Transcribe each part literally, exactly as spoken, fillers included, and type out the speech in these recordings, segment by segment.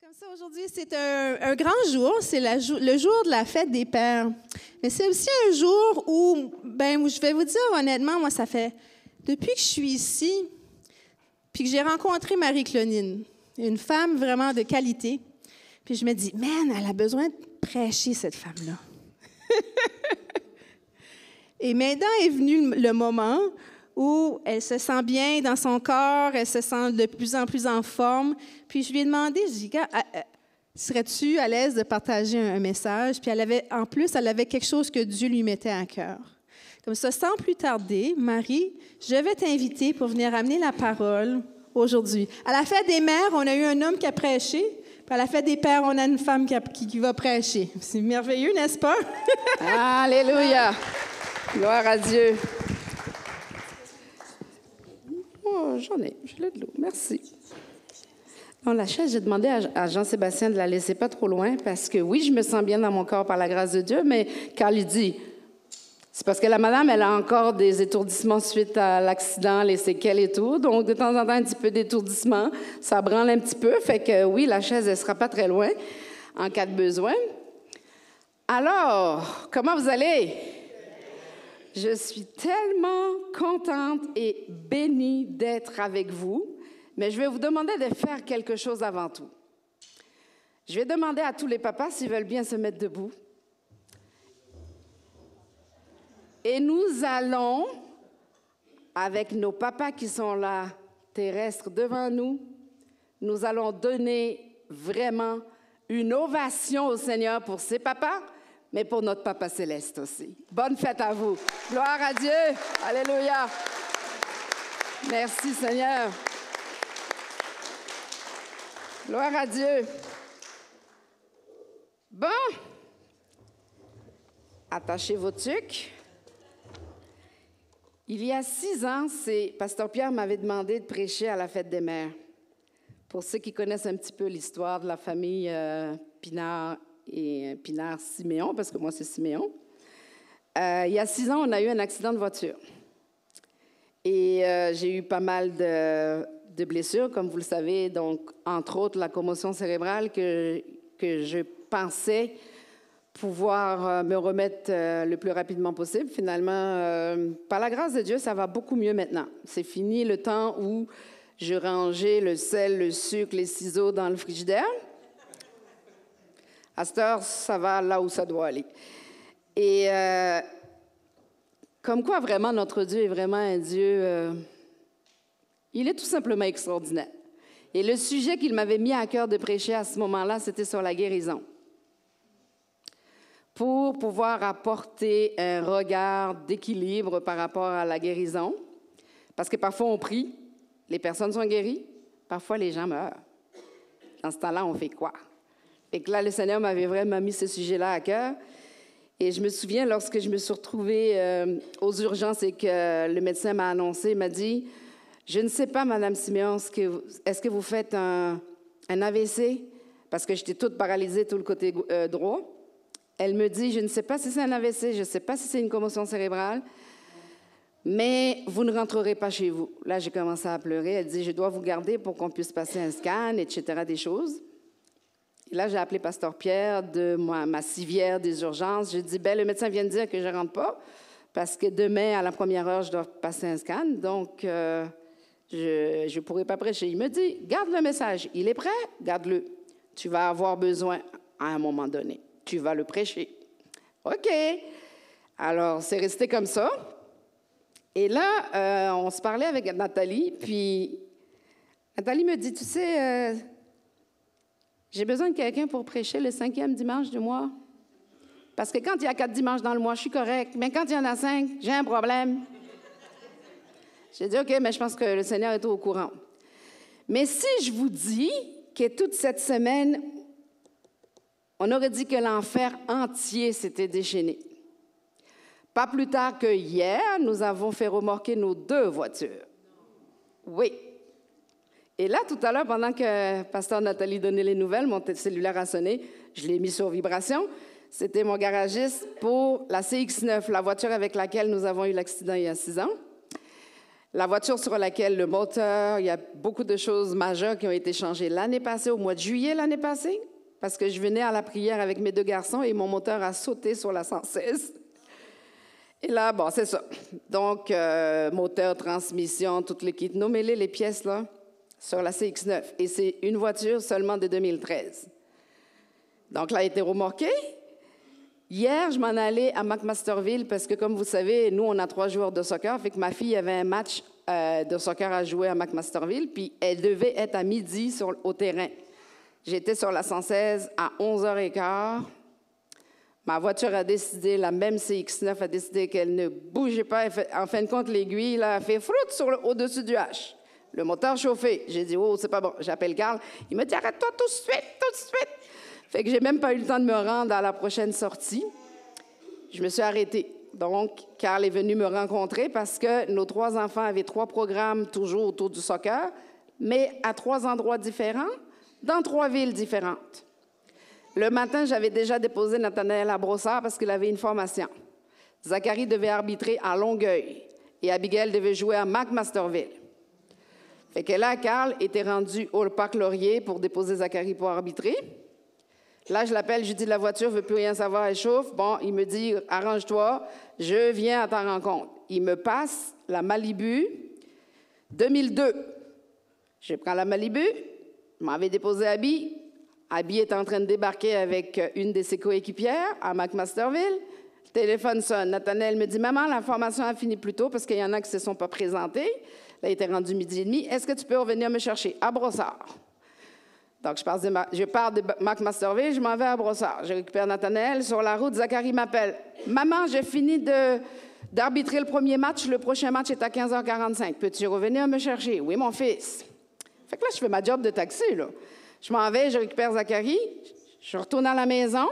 Comme ça, aujourd'hui, c'est un, un grand jour. C'est la, le jour de la fête des pères. Mais c'est aussi un jour où, ben, je vais vous dire honnêtement, moi, ça fait depuis que je suis ici, puis que j'ai rencontré Marie-Claudine, une femme vraiment de qualité. Puis je me dis, man, elle a besoin de prêcher, cette femme-là. Et maintenant est venu le moment où elle se sent bien dans son corps, elle se sent de plus en plus en forme. Puis je lui ai demandé, je lui ai dit, serais-tu à l'aise de partager un message? Puis elle avait, en plus, elle avait quelque chose que Dieu lui mettait à cœur. Comme ça, sans plus tarder, Marie, je vais t'inviter pour venir amener la parole aujourd'hui. À la fête des mères, on a eu un homme qui a prêché. Puis à la fête des pères, on a une femme qui, a, qui, qui va prêcher. C'est merveilleux, n'est-ce pas? Alléluia! Gloire à Dieu. Oh, j'en ai, je l'ai de l'eau. Merci. Dans la chaise, j'ai demandé à, à Jean-Sébastien de la laisser pas trop loin parce que oui, je me sens bien dans mon corps par la grâce de Dieu, mais Carl lui dit, c'est parce que la madame, elle a encore des étourdissements suite à l'accident, les séquelles et tout. Donc, de temps en temps, un petit peu d'étourdissement. Ça branle un petit peu. Fait que oui, la chaise, elle ne sera pas très loin en cas de besoin. Alors, comment vous allez? Je suis tellement contente et bénie d'être avec vous, mais je vais vous demander de faire quelque chose avant tout. Je vais demander à tous les papas s'ils veulent bien se mettre debout. Et nous allons, avec nos papas qui sont là, terrestres, devant nous, nous allons donner vraiment une ovation au Seigneur pour ses papas, mais pour notre Papa Céleste aussi. Bonne fête à vous. Gloire à Dieu. Alléluia. Merci, Seigneur. Gloire à Dieu. Bon. Attachez vos tuques. Il y a six ans, c'est Pasteur Pierre m'avait demandé de prêcher à la fête des mères. Pour ceux qui connaissent un petit peu l'histoire de la famille euh, Pinard et Pinard-Siméon, parce que moi, c'est Siméon. Euh, il y a six ans, on a eu un accident de voiture. Et euh, j'ai eu pas mal de, de blessures, comme vous le savez, donc, entre autres, la commotion cérébrale que, que je pensais pouvoir euh, me remettre euh, le plus rapidement possible. Finalement, euh, par la grâce de Dieu, ça va beaucoup mieux maintenant. C'est fini le temps où je rangeais le sel, le sucre, les ciseaux dans le frigidaire. À cette heure, ça va là où ça doit aller. Et euh, comme quoi, vraiment, notre Dieu est vraiment un Dieu... Euh, il est tout simplement extraordinaire. Et le sujet qu'il m'avait mis à cœur de prêcher à ce moment-là, c'était sur la guérison. Pour pouvoir apporter un regard d'équilibre par rapport à la guérison. Parce que parfois, on prie, les personnes sont guéries, parfois, les gens meurent. Dans ce temps-là, on fait quoi? Et que là, le Seigneur m'avait vraiment mis ce sujet-là à cœur. Et je me souviens, lorsque je me suis retrouvée euh, aux urgences et que le médecin m'a annoncé, il m'a dit, « Je ne sais pas, Madame Siméon, est-ce que, est-ce que vous faites un, un A V C? » Parce que j'étais toute paralysée, tout le côté euh, droit. Elle me dit, « Je ne sais pas si c'est un A V C, je ne sais pas si c'est une commotion cérébrale, mais vous ne rentrerez pas chez vous. » Là, j'ai commencé à pleurer. Elle dit, « Je dois vous garder pour qu'on puisse passer un scan, et cetera, des choses. » Et là, j'ai appelé Pasteur Pierre de ma, ma civière des urgences. J'ai dit, ben le médecin vient de dire que je ne rentre pas parce que demain, à la première heure, je dois passer un scan. Donc, euh, je ne pourrai pas prêcher. Il me dit, garde le message. Il est prêt? Garde-le. Tu vas avoir besoin à un moment donné. Tu vas le prêcher. OK. Alors, c'est resté comme ça. Et là, euh, on se parlait avec Nathalie. Puis, Nathalie me dit, tu sais... Euh, J'ai besoin de quelqu'un pour prêcher le cinquième dimanche du mois. Parce que quand il y a quatre dimanches dans le mois, je suis correct. Mais quand il y en a cinq, j'ai un problème. J'ai dit, OK, mais je pense que le Seigneur est au courant. Mais si je vous dis que toute cette semaine, on aurait dit que l'enfer entier s'était déchaîné. Pas plus tard que hier, nous avons fait remorquer nos deux voitures. Oui. Et là, tout à l'heure, pendant que Pasteur Nathalie donnait les nouvelles, mon cellulaire a sonné, je l'ai mis sur vibration. C'était mon garagiste pour la C X neuf, la voiture avec laquelle nous avons eu l'accident il y a six ans. La voiture sur laquelle le moteur, il y a beaucoup de choses majeures qui ont été changées l'année passée, au mois de juillet l'année passée, parce que je venais à la prière avec mes deux garçons et mon moteur a sauté sur la cent seize. Et là, bon, c'est ça. Donc, euh, moteur, transmission, toutes les kits. Nommez-les les pièces, là, sur la C X neuf. Et c'est une voiture seulement de deux mille treize. Donc, là, elle a été remorquée. Hier, je m'en allais à McMasterville parce que, comme vous savez, nous, on a trois joueurs de soccer. Fait que ma fille avait un match euh, de soccer à jouer à McMasterville, puis elle devait être à midi sur, au terrain. J'étais sur la cent seize à onze heures quinze. Ma voiture a décidé, la même C X neuf a décidé qu'elle ne bougeait pas. Fait, en fin de compte, l'aiguille là, a fait froute sur le, au-dessus du H. Le moteur chauffé. J'ai dit, oh, c'est pas bon. J'appelle Carl. Il me dit, arrête-toi tout de suite, tout de suite. Fait que j'ai même pas eu le temps de me rendre à la prochaine sortie. Je me suis arrêtée. Donc, Carl est venu me rencontrer parce que nos trois enfants avaient trois programmes toujours autour du soccer, mais à trois endroits différents, dans trois villes différentes. Le matin, j'avais déjà déposé Nathanaël à Brossard parce qu'il avait une formation. Zachary devait arbitrer à Longueuil et Abigail devait jouer à McMasterville. Fait que là, Carl était rendu au Parc Laurier pour déposer Zachary pour arbitrer. Là, je l'appelle, je lui dis, la voiture ne veut plus rien savoir, elle chauffe. Bon, il me dit, arrange-toi, je viens à ta rencontre. Il me passe la Malibu deux mille deux. Je prends la Malibu, je m'avais déposé Abby. Abby est en train de débarquer avec une de ses coéquipières à McMasterville. Le téléphone sonne. Nathanaël me dit, « Maman, la formation a fini plus tôt parce qu'il y en a qui ne se sont pas présentés. » Là, il était rendu midi et demi. « Est-ce que tu peux revenir me chercher? » À Brossard. Donc, je pars de, je pars de McMasterville, je m'en vais à Brossard. Je récupère Nathanaël. Sur la route, Zachary m'appelle. « Maman, j'ai fini de, d'arbitrer le premier match. Le prochain match est à quinze heures quarante-cinq. Peux-tu revenir me chercher? »« Oui, mon fils. » Fait que là, je fais ma job de taxi, là. Je m'en vais, je récupère Zachary, je retourne à la maison.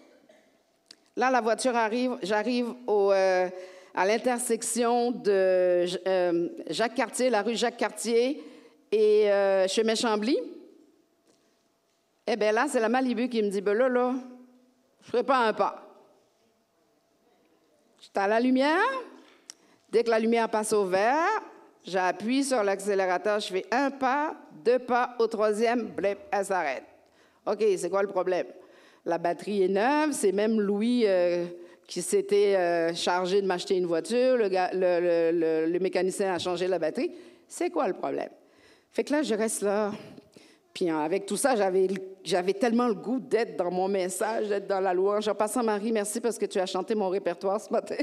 Là, la voiture arrive, j'arrive au, euh, à l'intersection de euh, Jacques-Cartier, la rue Jacques-Cartier et euh, chemin Chambly. Eh bien là, c'est la Malibu qui me dit, ben là, là, je ne ferai pas un pas. J'étais à la lumière. Dès que la lumière passe au vert, j'appuie sur l'accélérateur, je fais un pas, deux pas, au troisième, blip, elle s'arrête. OK, c'est quoi le problème? La batterie est neuve, c'est même Louis euh, qui s'était euh, chargé de m'acheter une voiture, le, gars, le, le, le, le mécanicien a changé la batterie. C'est quoi le problème? Fait que là, je reste là. Puis avec tout ça, j'avais, j'avais tellement le goût d'être dans mon message, d'être dans la louange. En passant, Marie, merci parce que tu as chanté mon répertoire ce matin.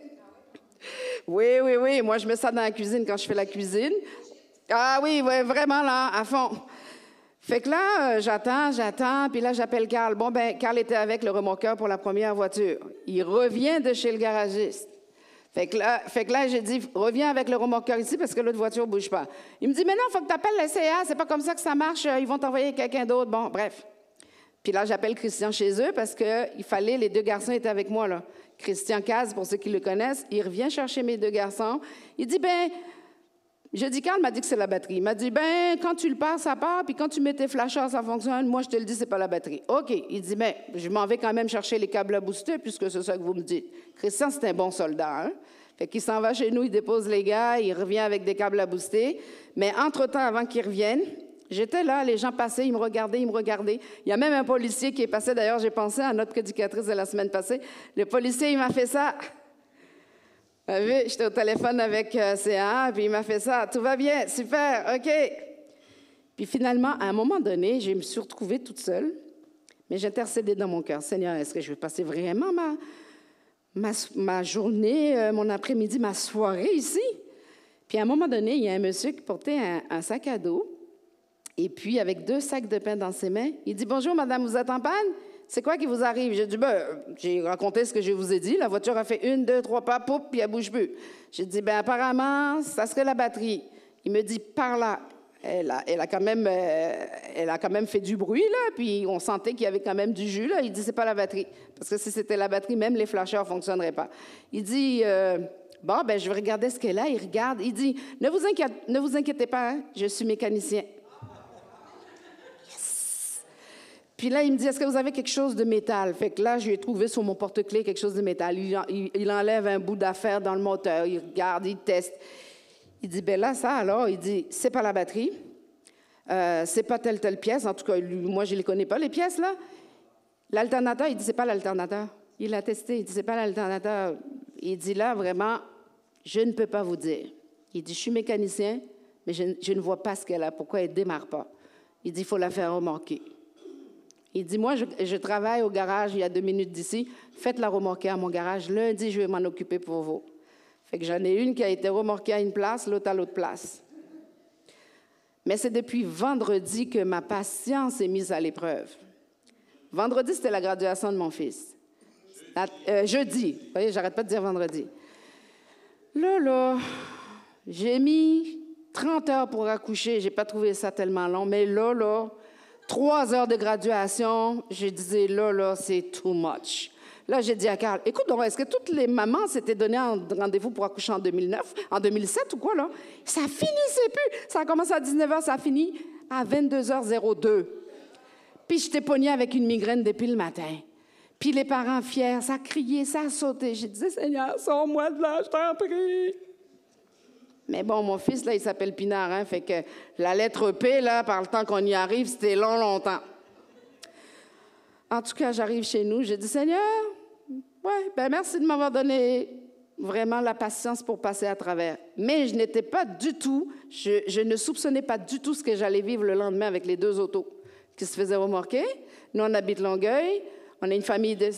Oui, oui, oui. Moi, je mets ça dans la cuisine quand je fais la cuisine. Ah oui, oui, vraiment là, à fond. Fait que là, euh, j'attends, j'attends, puis là, j'appelle Carl. Bon, ben, Carl était avec le remorqueur pour la première voiture. Il revient de chez le garagiste. Fait que là, fait que là j'ai dit, reviens avec le remorqueur ici parce que l'autre voiture ne bouge pas. Il me dit, mais non, il faut que tu appelles le C A, c'est pas comme ça que ça marche, ils vont t'envoyer quelqu'un d'autre. Bon, bref. Puis là, j'appelle Christian chez eux parce qu'il fallait, les deux garçons étaient avec moi, là. Christian Caz, pour ceux qui le connaissent, il revient chercher mes deux garçons. Il dit, ben, je dis, Carl m'a dit que c'est la batterie. Il m'a dit, ben, quand tu le pars, ça part, puis quand tu mets tes flashers, ça fonctionne. Moi, je te le dis, c'est pas la batterie. OK. Il dit, ben, je m'en vais quand même chercher les câbles à booster, puisque c'est ça que vous me dites. Christian, c'est un bon soldat, hein? Fait qu'il s'en va chez nous, il dépose les gars, il revient avec des câbles à booster. Mais entre-temps, avant qu'il revienne, j'étais là, les gens passaient, ils me regardaient, ils me regardaient. Il y a même un policier qui est passé, d'ailleurs, j'ai pensé à notre prédicatrice de la semaine passée. Le policier, il m'a fait ça. Vous avez vu, j'étais au téléphone avec euh, C A, puis il m'a fait ça. Tout va bien, super, OK. Puis finalement, à un moment donné, je me suis retrouvée toute seule, mais j'intercédais dans mon cœur. Seigneur, est-ce que je vais passer vraiment ma, ma, ma journée, euh, mon après-midi, ma soirée ici? Puis à un moment donné, il y a un monsieur qui portait un, un sac à dos, et puis avec deux sacs de pain dans ses mains, il dit « Bonjour, madame, vous êtes en panne? C'est quoi qui vous arrive? » J'ai dit, ben, j'ai raconté ce que je vous ai dit. La voiture a fait une, deux, trois pas, poup, puis elle bouge plus. J'ai dit, ben, apparemment, ça serait la batterie. Il me dit, par là. Elle a, elle a quand même, euh, elle a quand même fait du bruit, là, puis on sentait qu'il y avait quand même du jus, là. Il dit, c'est pas la batterie. Parce que si c'était la batterie, même les flashers ne fonctionneraient pas. Il dit, euh, bon, ben, je vais regarder ce qu'elle a. Il regarde. Il dit, ne vous inquiétez, ne vous inquiétez pas, hein, je suis mécanicien. Puis là, il me dit, est-ce que vous avez quelque chose de métal? Fait que là, j'ai trouvé sur mon porte-clés quelque chose de métal. Il, il, il enlève un bout d'affaire dans le moteur, il regarde, il teste. Il dit, ben là, ça, alors, il dit, c'est pas la batterie, euh, c'est pas telle, telle pièce. En tout cas, lui, moi, je les connais pas, les pièces, là. L'alternateur, il dit, c'est pas l'alternateur. Il l'a testé, il dit, c'est pas l'alternateur. Il dit, là, vraiment, je ne peux pas vous dire. Il dit, je suis mécanicien, mais je, je ne vois pas ce qu'elle a, pourquoi elle ne démarre pas. Il dit, il faut la faire remorquer. Il dit, moi, je, je travaille au garage, il y a deux minutes d'ici, faites-la remorquer à mon garage. Lundi, je vais m'en occuper pour vous. Fait que j'en ai une qui a été remorquée à une place, l'autre à l'autre place. Mais c'est depuis vendredi que ma patience est mise à l'épreuve. Vendredi, c'était la graduation de mon fils. La, euh, jeudi. Vous voyez, j'arrête pas de dire vendredi. Là, là, j'ai mis trente heures pour accoucher. J'ai pas trouvé ça tellement long. Mais là, là, trois heures de graduation, je disais, là, là, c'est too much. Là, j'ai dit à Carl, écoute, donc, est-ce que toutes les mamans s'étaient donné un rendez-vous pour accoucher en deux mille neuf, en deux mille sept ou quoi, là? Ça finissait plus. Ça a commencé à dix-neuf heures, ça a fini à vingt-deux heures zéro deux. Puis j'étais pognée avec une migraine depuis le matin. Puis les parents fiers, ça criait, ça sautait. J'ai dit, Seigneur, sors-moi de là, je t'en prie. Mais bon, mon fils, là, il s'appelle Pinard, hein, fait que la lettre P, là, par le temps qu'on y arrive, c'était long, longtemps. En tout cas, j'arrive chez nous, j'ai dit, Seigneur, ouais, ben merci de m'avoir donné vraiment la patience pour passer à travers. Mais je n'étais pas du tout, je, je ne soupçonnais pas du tout ce que j'allais vivre le lendemain avec les deux autos qui se faisaient remorquer. Nous, on habite Longueuil, on est une famille de...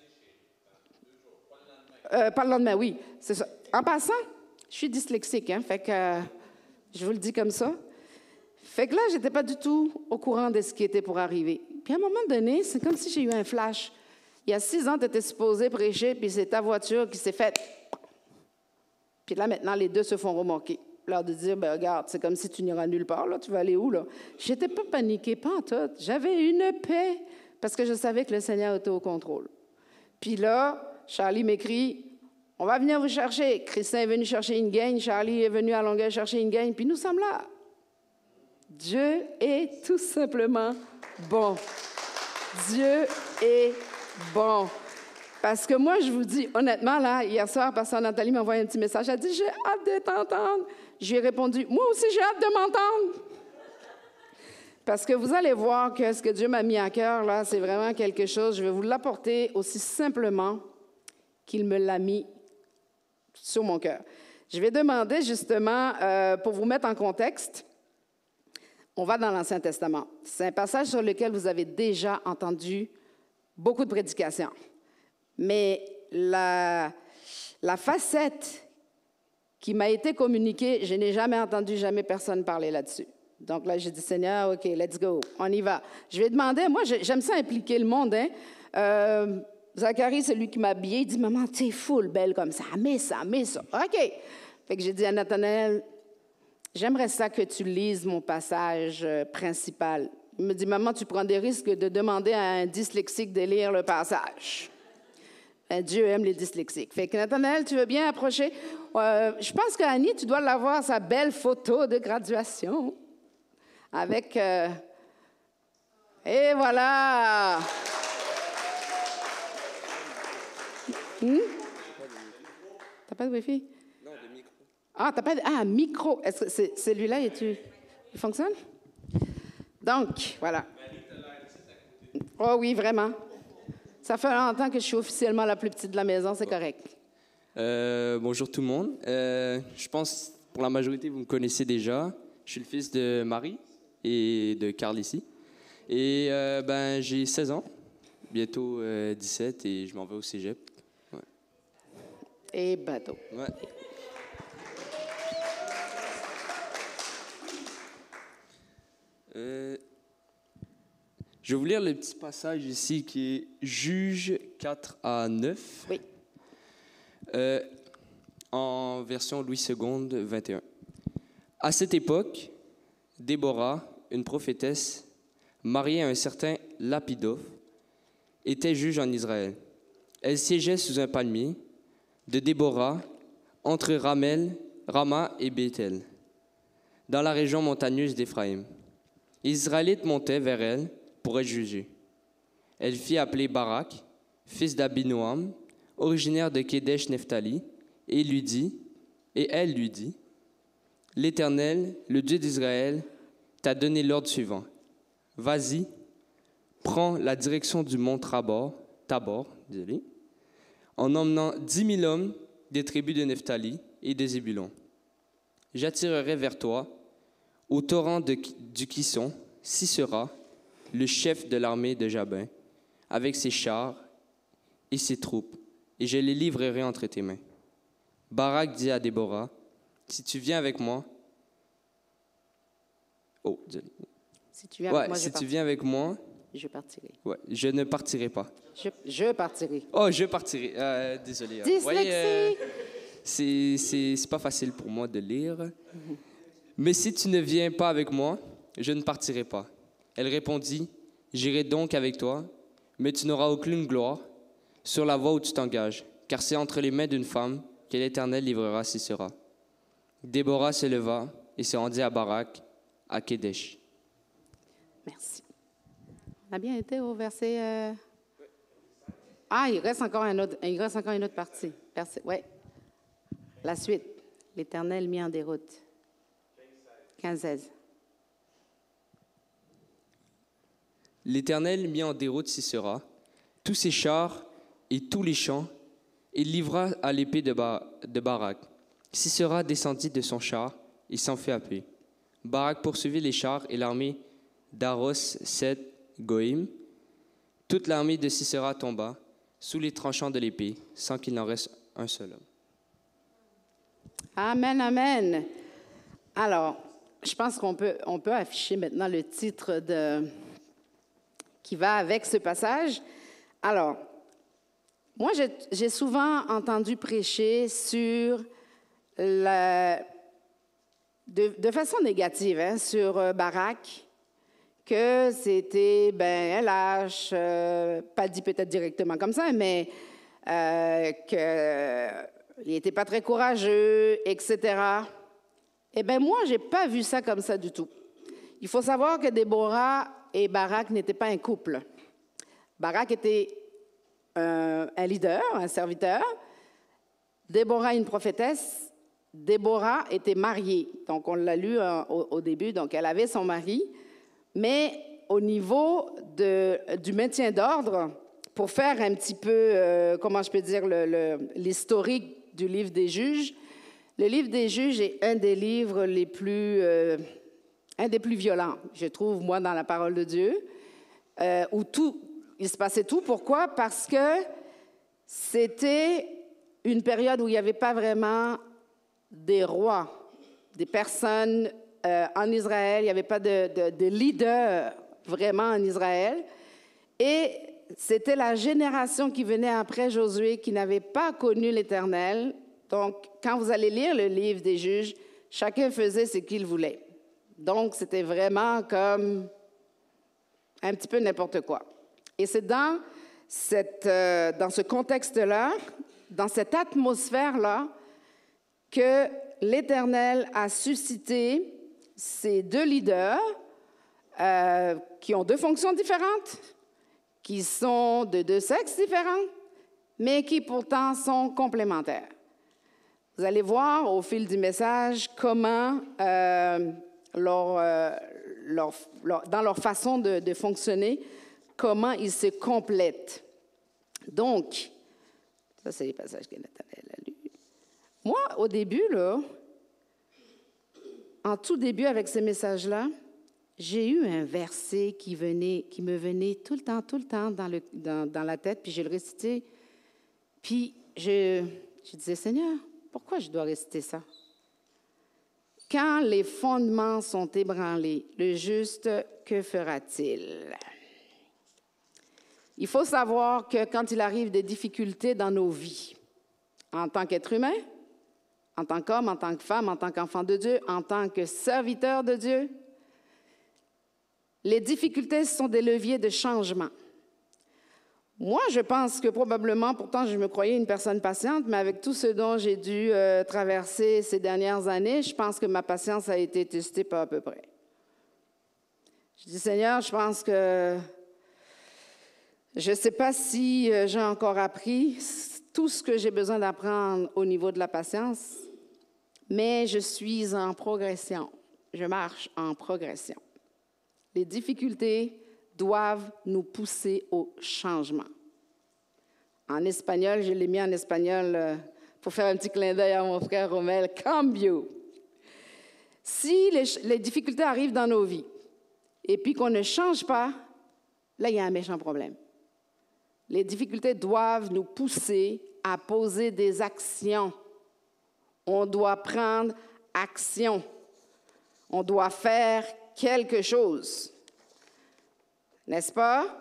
Euh, pas le lendemain, oui, c'est ça. En passant, je suis dyslexique, hein, fait que euh, je vous le dis comme ça. Fait que là, je n'étais pas du tout au courant de ce qui était pour arriver. Puis à un moment donné, c'est comme si j'ai eu un flash. Il y a six ans, tu étais supposé prêcher, puis c'est ta voiture qui s'est faite. Puis là, maintenant, les deux se font remorquer. L'heure de dire, ben regarde, c'est comme si tu n'iras nulle part, là, tu vas aller où, là? J'étais pas paniquée, pas en tout. J'avais une paix, parce que je savais que le Seigneur était au contrôle. Puis là, Charlie m'écrit, on va venir vous chercher. Christin est venu chercher une gaine, Charlie est venu à Longueuil chercher une gaine, puis nous sommes là. Dieu est tout simplement bon. Dieu est bon. Parce que moi, je vous dis, honnêtement, là, hier soir, pasteur Nathalie m'a envoyé un petit message. Elle a dit, j'ai hâte de t'entendre. J'ai répondu, moi aussi, j'ai hâte de m'entendre. Parce que vous allez voir que ce que Dieu m'a mis à cœur, là, c'est vraiment quelque chose. Je vais vous l'apporter aussi simplement qu'il me l'a mis sur mon cœur. Je vais demander, justement, euh, pour vous mettre en contexte, on va dans l'Ancien Testament. C'est un passage sur lequel vous avez déjà entendu beaucoup de prédications. Mais la, la facette qui m'a été communiquée, je n'ai jamais entendu, jamais personne parler là-dessus. Donc là, j'ai dit, Seigneur, OK, let's go, on y va. Je vais demander, moi, j'aime ça impliquer le monde, hein. Euh, Zacharie, c'est lui qui m'a habillée, il dit, maman, t'es full belle comme ça, mets ça, mets ça. OK. Fait que j'ai dit à Nathanaël, j'aimerais ça que tu lises mon passage euh, principal. Il me dit, maman, tu prends des risques de demander à un dyslexique de lire le passage. Ben, Dieu aime les dyslexiques. Fait que Nathanaël, tu veux bien approcher? Euh, je pense qu'Annie, tu dois l'avoir, sa belle photo de graduation. Avec... Euh... Et voilà! Hmm? T'as pas de Wi-Fi? Non, de micro. Ah, t'as pas de... Ah, micro. Est-ce que c'est, celui-là, il fonctionne? Donc, voilà. Oh oui, vraiment. Ça fait longtemps que je suis officiellement la plus petite de la maison, c'est correct. Euh, bonjour tout le monde. Euh, je pense, pour la majorité, vous me connaissez déjà. Je suis le fils de Marie et de Carl ici. Et euh, ben, j'ai seize ans, bientôt euh, dix-sept, et je m'en vais au cégep. Ouais. Et bateau. Ouais. Euh, je vais vous lire le petit passage ici qui est Juges quatre à neuf. Oui. Euh, en version Louis deux, vingt et un. À cette époque, Déborah, une prophétesse, mariée à un certain Lapidophe, était juge en Israël. Elle siégeait sous un palmier de Déborah, entre Ramel, Rama et Béthel, dans la région montagneuse d'Éphraïm. Les Israélites montaient vers elle pour être jugés. Elle fit appeler Barak, fils d'Abinoam, originaire de Kédesh Nephtali, et lui dit, et elle lui dit, l'Éternel, le Dieu d'Israël, t'a donné l'ordre suivant. Vas-y, prends la direction du mont Tabor, Tabor, désolé, en emmenant dix mille hommes des tribus de Nephtali et de Zébulon. J'attirerai vers toi, au torrent de, du Kison, Sisera, le chef de l'armée de Jabin, avec ses chars et ses troupes, et je les livrerai entre tes mains. Barak dit à Déborah, si tu viens avec moi, oh, désolé. Si tu viens avec ouais, moi, si je tu partirai. viens avec moi, Je partirai. ouais, je ne partirai pas. Je, je partirai. Oh, je partirai. Euh, désolé. Dyslexie. Vous voyez, euh, c'est, c'est, c'est pas facile pour moi de lire. Mm-hmm. Mais si tu ne viens pas avec moi, je ne partirai pas. Elle répondit, j'irai donc avec toi, mais tu n'auras aucune gloire sur la voie où tu t'engages, car c'est entre les mains d'une femme que l'Éternel livrera Sisera. Déborah se leva et se rendit à Barak, à Kédesh. Merci. On a bien été au verset... Euh... Ah, il reste encore un autre, il reste encore une autre partie. Verset, ouais. La suite. L'Éternel mit en déroute. quinze seize. L'Éternel mit en déroute Sisera, tous ses chars et tous les champs, et livra à l'épée de, Bar- de Barak. Sisera descendit de son char et s'enfuit à pied. Barak poursuivit les chars et l'armée d'Aros, Seth, Goïm. Toute l'armée de Sisera tomba sous les tranchants de l'épée, sans qu'il n'en reste un seul homme. Amen, amen. Alors, je pense qu'on peut, on peut afficher maintenant le titre de, qui va avec ce passage. Alors, moi, j'ai, j'ai souvent entendu prêcher sur la, de, de façon négative, hein, sur euh, Barak, que c'était, ben, L H, euh, pas dit peut-être directement comme ça, mais euh, qu'il n'était pas très courageux, et cetera. Eh bien, moi, je n'ai pas vu ça comme ça du tout. Il faut savoir que Déborah et Barak n'étaient pas un couple. Barak était un, un leader, un serviteur. Déborah, une prophétesse. Déborah était mariée. Donc, on l'a lu hein, au, au début. Donc, elle avait son mari. Mais au niveau de, du maintien d'ordre, pour faire un petit peu, euh, comment je peux dire, le, le, l'historique du livre des Juges, le livre des Juges est un des livres les plus, euh, un des plus violents, je trouve, moi, dans la parole de Dieu, euh, où tout, il se passait tout. Pourquoi? Parce que c'était une période où il n'y avait pas vraiment des rois, des personnes euh, en Israël, il n'y avait pas de, de, de leader vraiment en Israël. Et c'était la génération qui venait après Josué qui n'avait pas connu l'Éternel. Donc, quand vous allez lire le livre des Juges, chacun faisait ce qu'il voulait. Donc, c'était vraiment comme un petit peu n'importe quoi. Et c'est dans, cette, euh, dans ce contexte-là, dans cette atmosphère-là, que l'Éternel a suscité ces deux leaders euh, qui ont deux fonctions différentes, qui sont de deux sexes différents, mais qui pourtant sont complémentaires. Vous allez voir au fil du message comment, euh, leur, euh, leur, leur, dans leur façon de, de fonctionner, comment ils se complètent. Donc, ça, c'est les passages que Nathanaël a lus. Moi, au début, là, en tout début avec ce message-là, j'ai eu un verset qui, venait, qui me venait tout le temps, tout le temps dans, le, dans, dans la tête, puis je le récitais. Puis je, je disais, Seigneur, pourquoi je dois réciter ça? Quand les fondements sont ébranlés, le juste, que fera-t-il? Il faut savoir que quand il arrive des difficultés dans nos vies, en tant qu'être humain, en tant qu'homme, en tant que femme, en tant qu'enfant de Dieu, en tant que serviteur de Dieu, les difficultés sont des leviers de changement. Moi, je pense que probablement, pourtant, je me croyais une personne patiente, mais avec tout ce dont j'ai dû euh, traverser ces dernières années, je pense que ma patience a été testée pas à peu près. Je dis, Seigneur, je pense que je ne sais pas si euh, j'ai encore appris tout ce que j'ai besoin d'apprendre au niveau de la patience, mais je suis en progression. Je marche en progression. Les difficultés doivent nous pousser au changement. En espagnol, je l'ai mis en espagnol euh, pour faire un petit clin d'œil à mon frère Romel, cambio. Si les, les difficultés arrivent dans nos vies et puis qu'on ne change pas, là, il y a un méchant problème. Les difficultés doivent nous pousser à poser des actions. On doit prendre action. On doit faire quelque chose. N'est-ce pas?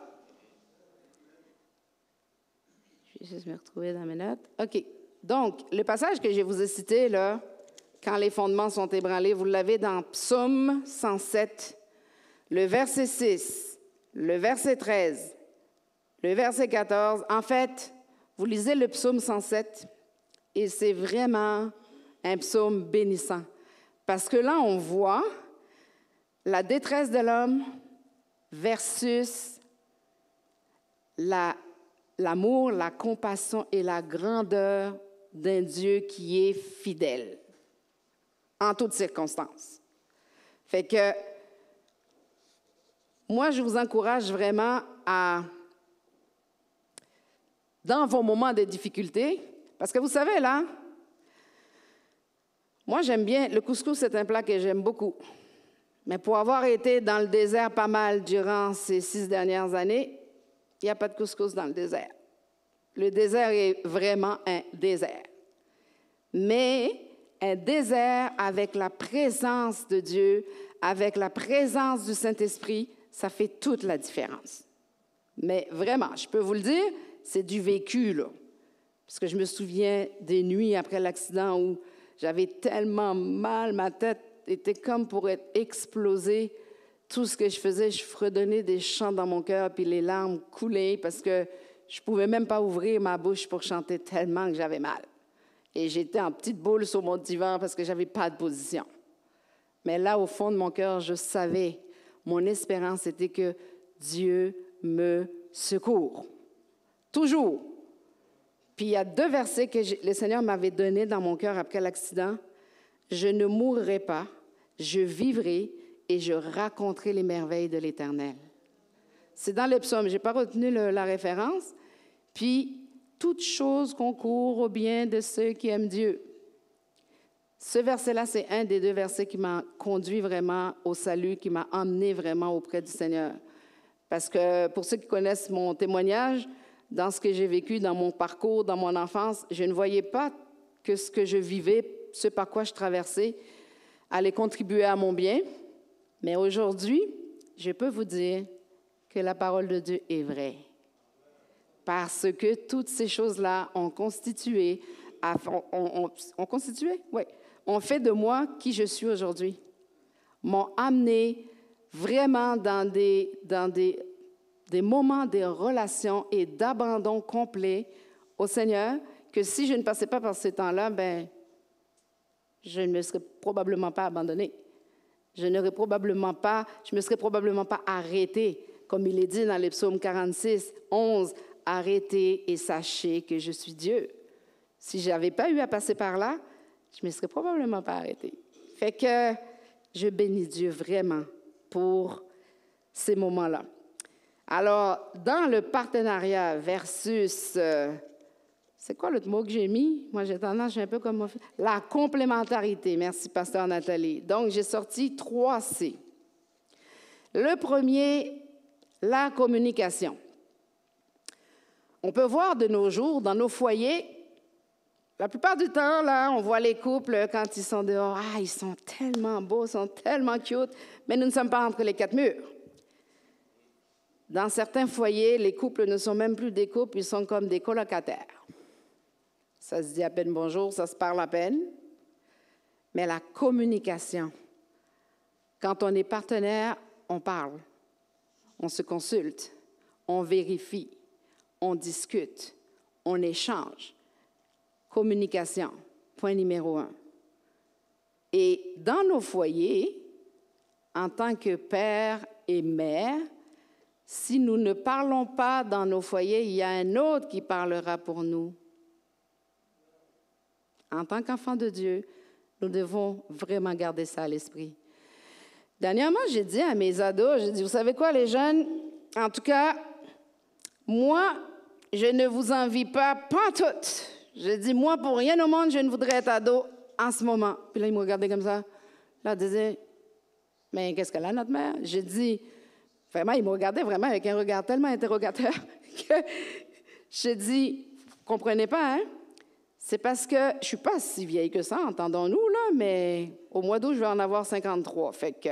Je vais juste me retrouver dans mes notes. OK. Donc, le passage que je vous ai cité, là, quand les fondements sont ébranlés, vous l'avez dans Psaume cent sept, le verset six, le verset treize, le verset quatorze. En fait, vous lisez le Psaume cent sept et c'est vraiment un psaume bénissant. Parce que là, on voit la détresse de l'homme versus la, l'amour, la compassion et la grandeur d'un Dieu qui est fidèle en toutes circonstances. Fait que moi, je vous encourage vraiment à, dans vos moments de difficulté, parce que vous savez, là, moi, j'aime bien, le couscous, c'est un plat que j'aime beaucoup. Mais pour avoir été dans le désert pas mal durant ces six dernières années, il n'y a pas de couscous dans le désert. Le désert est vraiment un désert. Mais un désert avec la présence de Dieu, avec la présence du Saint-Esprit, ça fait toute la différence. Mais vraiment, je peux vous le dire, c'est du vécu, là. Parce que je me souviens des nuits après l'accident où j'avais tellement mal, ma tête était comme pour être explosée. Tout ce que je faisais, je fredonnais des chants dans mon cœur, puis les larmes coulaient parce que je ne pouvais même pas ouvrir ma bouche pour chanter tellement que j'avais mal. Et j'étais en petite boule sur mon divan parce que je n'avais pas de position. Mais là, au fond de mon cœur, je savais, mon espérance était que Dieu me secourt. Toujours. Puis il y a deux versets que je, le Seigneur m'avait donnés dans mon cœur après l'accident. « Je ne mourrai pas, je vivrai et je raconterai les merveilles de l'Éternel. » C'est dans le psaume, je n'ai pas retenu le, la référence. Puis, « Toute chose concourt au bien de ceux qui aiment Dieu. » Ce verset-là, c'est un des deux versets qui m'a conduit vraiment au salut, qui m'a emmené vraiment auprès du Seigneur. Parce que pour ceux qui connaissent mon témoignage, dans ce que j'ai vécu, dans mon parcours, dans mon enfance, je ne voyais pas que ce que je vivais, ce par quoi je traversais, allait contribuer à mon bien. Mais aujourd'hui, je peux vous dire que la parole de Dieu est vraie. Parce que toutes ces choses-là ont constitué, ont, ont, ont constitué, oui, ont fait de moi qui je suis aujourd'hui. M'ont amené vraiment dans des, dans des, des moments de relations et d'abandon complet au Seigneur, que si je ne passais pas par ces temps-là, ben, je ne me serais probablement pas abandonnée. Je n'aurais probablement pas, je me serais probablement pas arrêtée, comme il est dit dans les psaumes quarante-six, onze, arrêtez et sachez que je suis Dieu. Si je n'avais pas eu à passer par là, je ne me serais probablement pas arrêtée. Fait que je bénis Dieu vraiment pour ces moments-là. Alors, dans le partenariat versus, euh, c'est quoi l'autre mot que j'ai mis? Moi, j'ai tendance, je suis un peu comme... La complémentarité. Merci, pasteur Nathalie. Donc, j'ai sorti trois C. Le premier, la communication. On peut voir de nos jours, dans nos foyers, la plupart du temps, là, on voit les couples, quand ils sont dehors, ah, ils sont tellement beaux, ils sont tellement cute, mais nous ne sommes pas entre les quatre murs. Dans certains foyers, les couples ne sont même plus des couples, ils sont comme des colocataires. Ça se dit à peine bonjour, ça se parle à peine. Mais la communication, quand on est partenaire, on parle, on se consulte, on vérifie, on discute, on échange. Communication, point numéro un. Et dans nos foyers, en tant que père et mère, si nous ne parlons pas dans nos foyers, il y a un autre qui parlera pour nous. En tant qu'enfant de Dieu, Nous devons vraiment garder ça à l'esprit. Dernièrement, j'ai dit à mes ados, j'ai dit, vous savez quoi, les jeunes? En tout cas, moi, je ne vous envie pas, pas toutes. J'ai dit, moi, pour rien au monde, je ne voudrais être ado en ce moment. Puis là, ils me regardaient comme ça. Là, ils disaient, mais qu'est-ce qu'elle a, notre mère? J'ai dit, vraiment, ils me regardaient vraiment avec un regard tellement interrogateur que j'ai dit, vous ne comprenez pas, hein? C'est parce que je ne suis pas si vieille que ça, entendons-nous, là, mais au mois d'août, je vais en avoir cinquante-trois. Fait que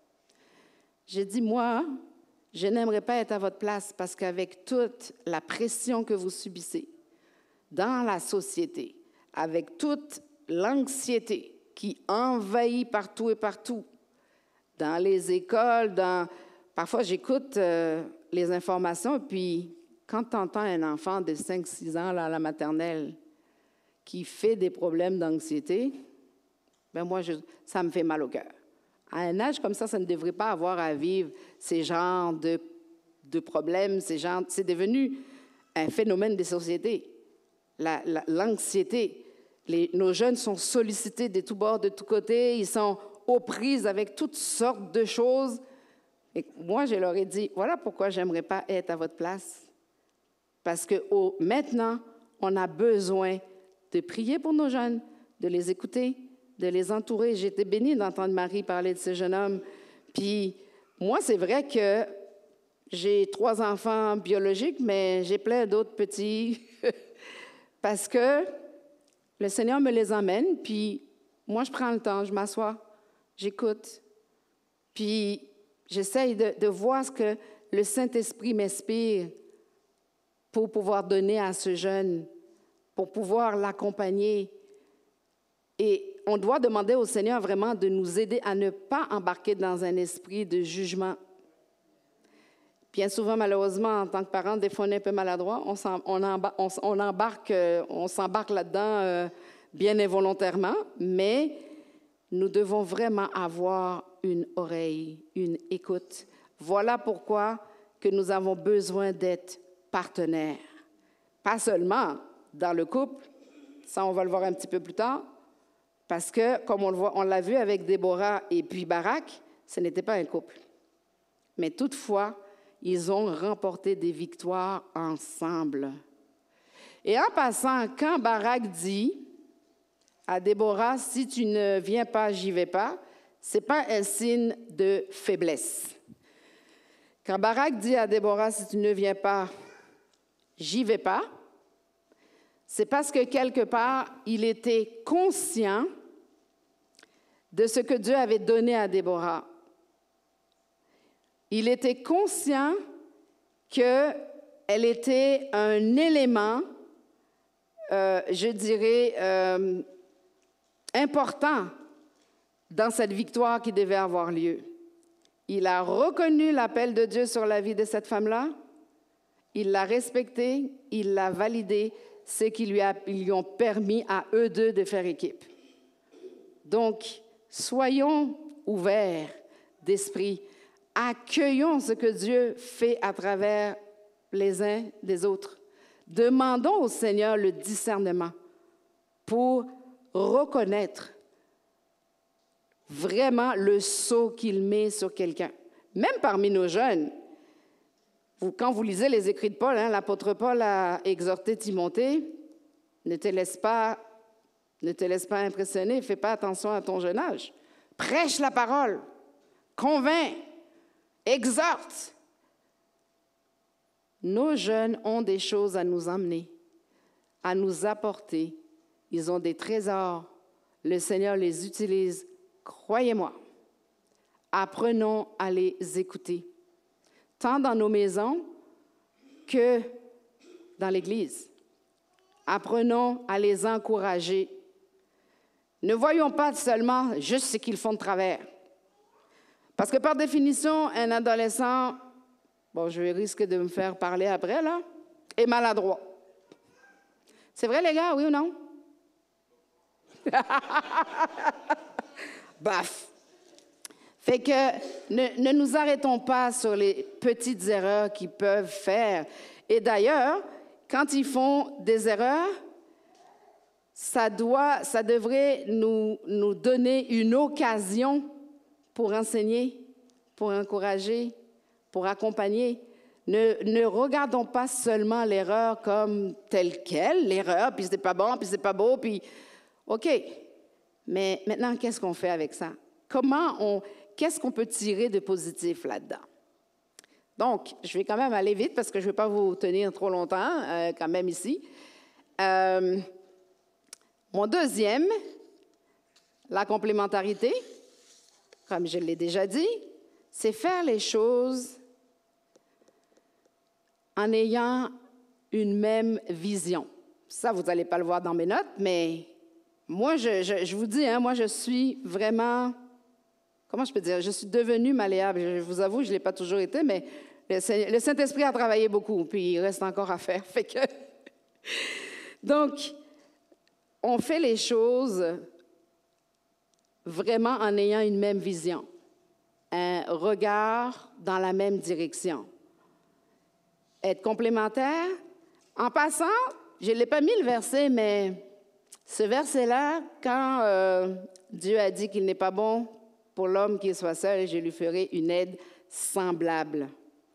j'ai dit, moi, je n'aimerais pas être à votre place parce qu'avec toute la pression que vous subissez dans la société, avec toute l'anxiété qui envahit partout et partout, dans les écoles, dans... Parfois, j'écoute euh, les informations, et puis quand tu entends un enfant de cinq six ans là, à la maternelle qui fait des problèmes d'anxiété, bien moi, je, ça me fait mal au cœur. À un âge comme ça, ça ne devrait pas avoir à vivre ces genres de, de problèmes, ces genres, c'est devenu un phénomène de société. La, la, l'anxiété, les, nos jeunes sont sollicités de tous bords, de tous côtés, ils sont aux prises avec toutes sortes de choses. Et moi, je leur ai dit, voilà pourquoi je n'aimerais pas être à votre place. Parce que oh, maintenant, on a besoin de prier pour nos jeunes, de les écouter, de les entourer. J'ai été bénie d'entendre Marie parler de ce jeune homme. Puis moi, c'est vrai que j'ai trois enfants biologiques, mais j'ai plein d'autres petits parce que le Seigneur me les emmène, puis moi, je prends le temps, je m'assois, j'écoute, puis j'essaye de, de voir ce que le Saint-Esprit m'inspire pour pouvoir donner à ce jeune, pour pouvoir l'accompagner. Et on doit demander au Seigneur vraiment de nous aider à ne pas embarquer dans un esprit de jugement. Bien souvent, malheureusement, en tant que parents, des fois, on est un peu maladroit. On, on, embarque, on, on, embarque, on s'embarque là-dedans euh, bien involontairement, mais nous devons vraiment avoir une oreille, une écoute. Voilà pourquoi que nous avons besoin d'être partenaires. Pas seulement dans le couple, ça on va le voir un petit peu plus tard, parce que, comme on, le voit, on l'a vu avec Déborah et puis Barak, ce n'était pas un couple. Mais toutefois, ils ont remporté des victoires ensemble. Et en passant, quand Barak dit à Déborah, si tu ne viens pas, j'y vais pas, ce n'est pas un signe de faiblesse. Quand Barak dit à Déborah, si tu ne viens pas, j'y vais pas, c'est parce que quelque part, il était conscient de ce que Dieu avait donné à Déborah. Il était conscient qu'elle était un élément, euh, je dirais, euh, important dans cette victoire qui devait avoir lieu. Il a reconnu l'appel de Dieu sur la vie de cette femme-là, il l'a respecté, il l'a validé, ce qui lui, a, lui ont permis à eux deux de faire équipe. Donc, soyons ouverts d'esprit, accueillons ce que Dieu fait à travers les uns des autres. Demandons au Seigneur le discernement pour reconnaître vraiment le sceau qu'il met sur quelqu'un. Même parmi nos jeunes, vous, quand vous lisez les écrits de Paul, hein, l'apôtre Paul a exhorté Timothée, ne te laisse pas, ne te laisse pas impressionner, fais pas attention à ton jeune âge. Prêche la parole, convainc, exhorte. Nos jeunes ont des choses à nous emmener, à nous apporter. Ils ont des trésors. Le Seigneur les utilise. Croyez-moi, apprenons à les écouter, tant dans nos maisons que dans l'Église. Apprenons à les encourager. Ne voyons pas seulement juste ce qu'ils font de travers. Parce que par définition, un adolescent, bon, je risque de me faire parler après, là, est maladroit. C'est vrai, les gars, oui ou non? Baf! Fait que ne, ne nous arrêtons pas sur les petites erreurs qu'ils peuvent faire. Et d'ailleurs, quand ils font des erreurs, ça, doit, ça devrait nous, nous donner une occasion pour enseigner, pour encourager, pour accompagner. Ne, ne regardons pas seulement l'erreur comme telle qu'elle, l'erreur, puis c'est pas bon, puis c'est pas beau, puis OK. Mais maintenant, qu'est-ce qu'on fait avec ça? Comment on, qu'est-ce qu'on peut tirer de positif là-dedans? Donc, je vais quand même aller vite parce que je ne vais pas vous tenir trop longtemps, euh, quand même ici. Euh, mon deuxième, la complémentarité, comme je l'ai déjà dit, c'est faire les choses en ayant une même vision. Ça, vous n'allez pas le voir dans mes notes, mais moi, je, je, je vous dis, hein, moi, je suis vraiment, comment je peux dire, je suis devenue malléable. Je vous avoue, je ne l'ai pas toujours été, mais le, le Saint-Esprit a travaillé beaucoup, puis il reste encore à faire. Fait que donc, on fait les choses vraiment en ayant une même vision, un regard dans la même direction. Être complémentaire. En passant, je ne l'ai pas mis le verset, mais ce verset-là, quand euh, Dieu a dit qu'il n'est pas bon pour l'homme qu'il soit seul, je lui ferai une aide semblable.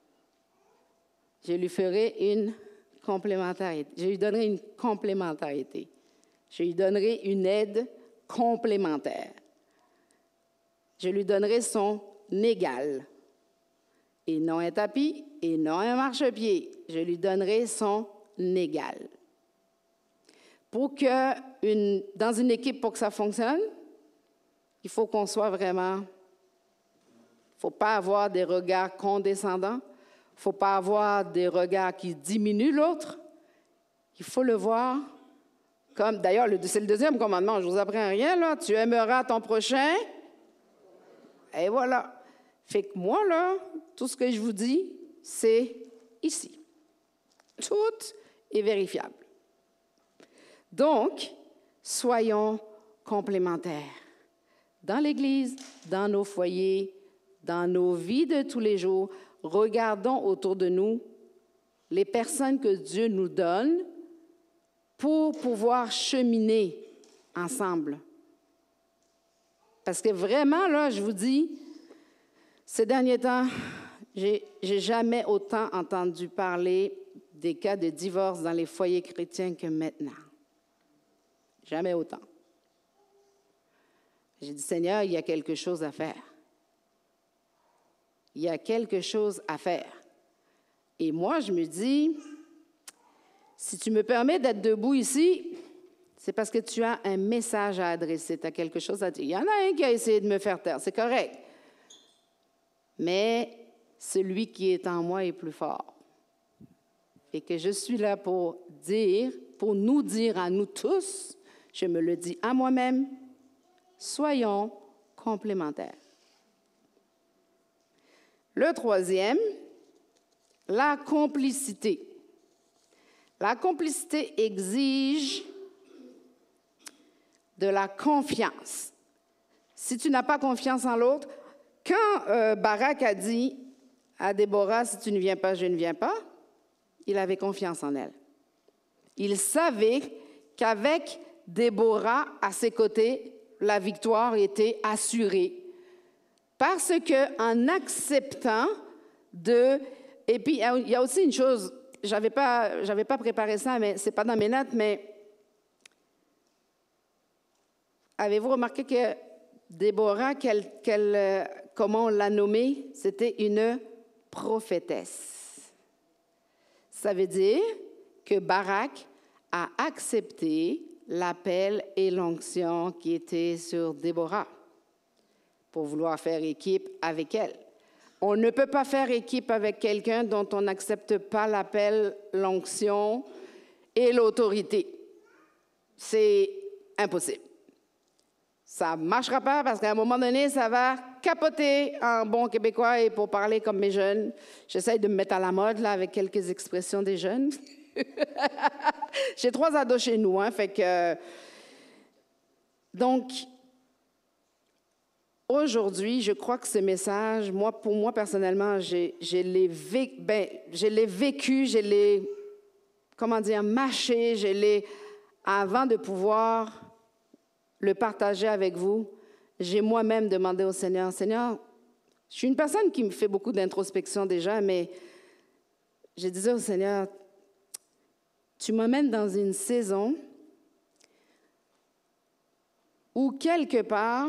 Je lui ferai une complémentarité. Je lui donnerai une complémentarité. Je lui donnerai une aide complémentaire. Je lui donnerai son égal. Et non un tapis, et non un marchepied. Je lui donnerai son égal. Pour que, une, dans une équipe, pour que ça fonctionne, il faut qu'on soit vraiment... Il ne faut pas avoir des regards condescendants. Il ne faut pas avoir des regards qui diminuent l'autre. Il faut le voir comme... D'ailleurs, c'est le deuxième commandement. Je ne vous apprends rien, là. Tu aimeras ton prochain. Et voilà. Fait que moi, là, tout ce que je vous dis, c'est ici. Tout est vérifiable. Donc, soyons complémentaires. Dans l'Église, dans nos foyers, dans nos vies de tous les jours, regardons autour de nous les personnes que Dieu nous donne pour pouvoir cheminer ensemble. Parce que vraiment, là, je vous dis, ces derniers temps, j'ai, j'ai jamais autant entendu parler des cas de divorce dans les foyers chrétiens que maintenant. Jamais autant. J'ai dit, Seigneur, il y a quelque chose à faire. Il y a quelque chose à faire. Et moi, je me dis, si tu me permets d'être debout ici, c'est parce que tu as un message à adresser, tu as quelque chose à dire. Il y en a un qui a essayé de me faire taire, c'est correct. Mais celui qui est en moi est plus fort. Et que je suis là pour dire, pour nous dire à nous tous, je me le dis à moi-même, soyons complémentaires. Le troisième, la complicité. La complicité exige de la confiance. Si tu n'as pas confiance en l'autre, quand euh, Barak a dit à Déborah, si tu ne viens pas, je ne viens pas, il avait confiance en elle. Il savait qu'avec Déborah à ses côtés, la victoire était assurée. Parce qu'en acceptant de... Et puis, il y a aussi une chose, je n'avais pas, j'avais pas préparé ça, mais ce n'est pas dans mes notes, mais avez-vous remarqué que Déborah, qu'elle, qu'elle, comment on l'a nommée, c'était une prophétesse. Ça veut dire que Barak a accepté l'appel et l'onction qui était sur Déborah pour vouloir faire équipe avec elle. On ne peut pas faire équipe avec quelqu'un dont on n'accepte pas l'appel, l'onction et l'autorité. C'est impossible. Ça ne marchera pas parce qu'à un moment donné, ça va capoter en bon québécois. Et pour parler comme mes jeunes, j'essaie de me mettre à la mode là, avec quelques expressions des jeunes. J'ai trois ados chez nous, hein, fait que... Donc, aujourd'hui, je crois que ce message, moi, pour moi, personnellement, j'ai, je l'ai vécu, ben, je l'ai vécu, je l'ai, comment dire, mâché, je l'ai avant de pouvoir le partager avec vous, j'ai moi-même demandé au Seigneur, Seigneur, je suis une personne qui me fait beaucoup d'introspection déjà, mais je disais au Seigneur, tu m'emmènes dans une saison où quelque part,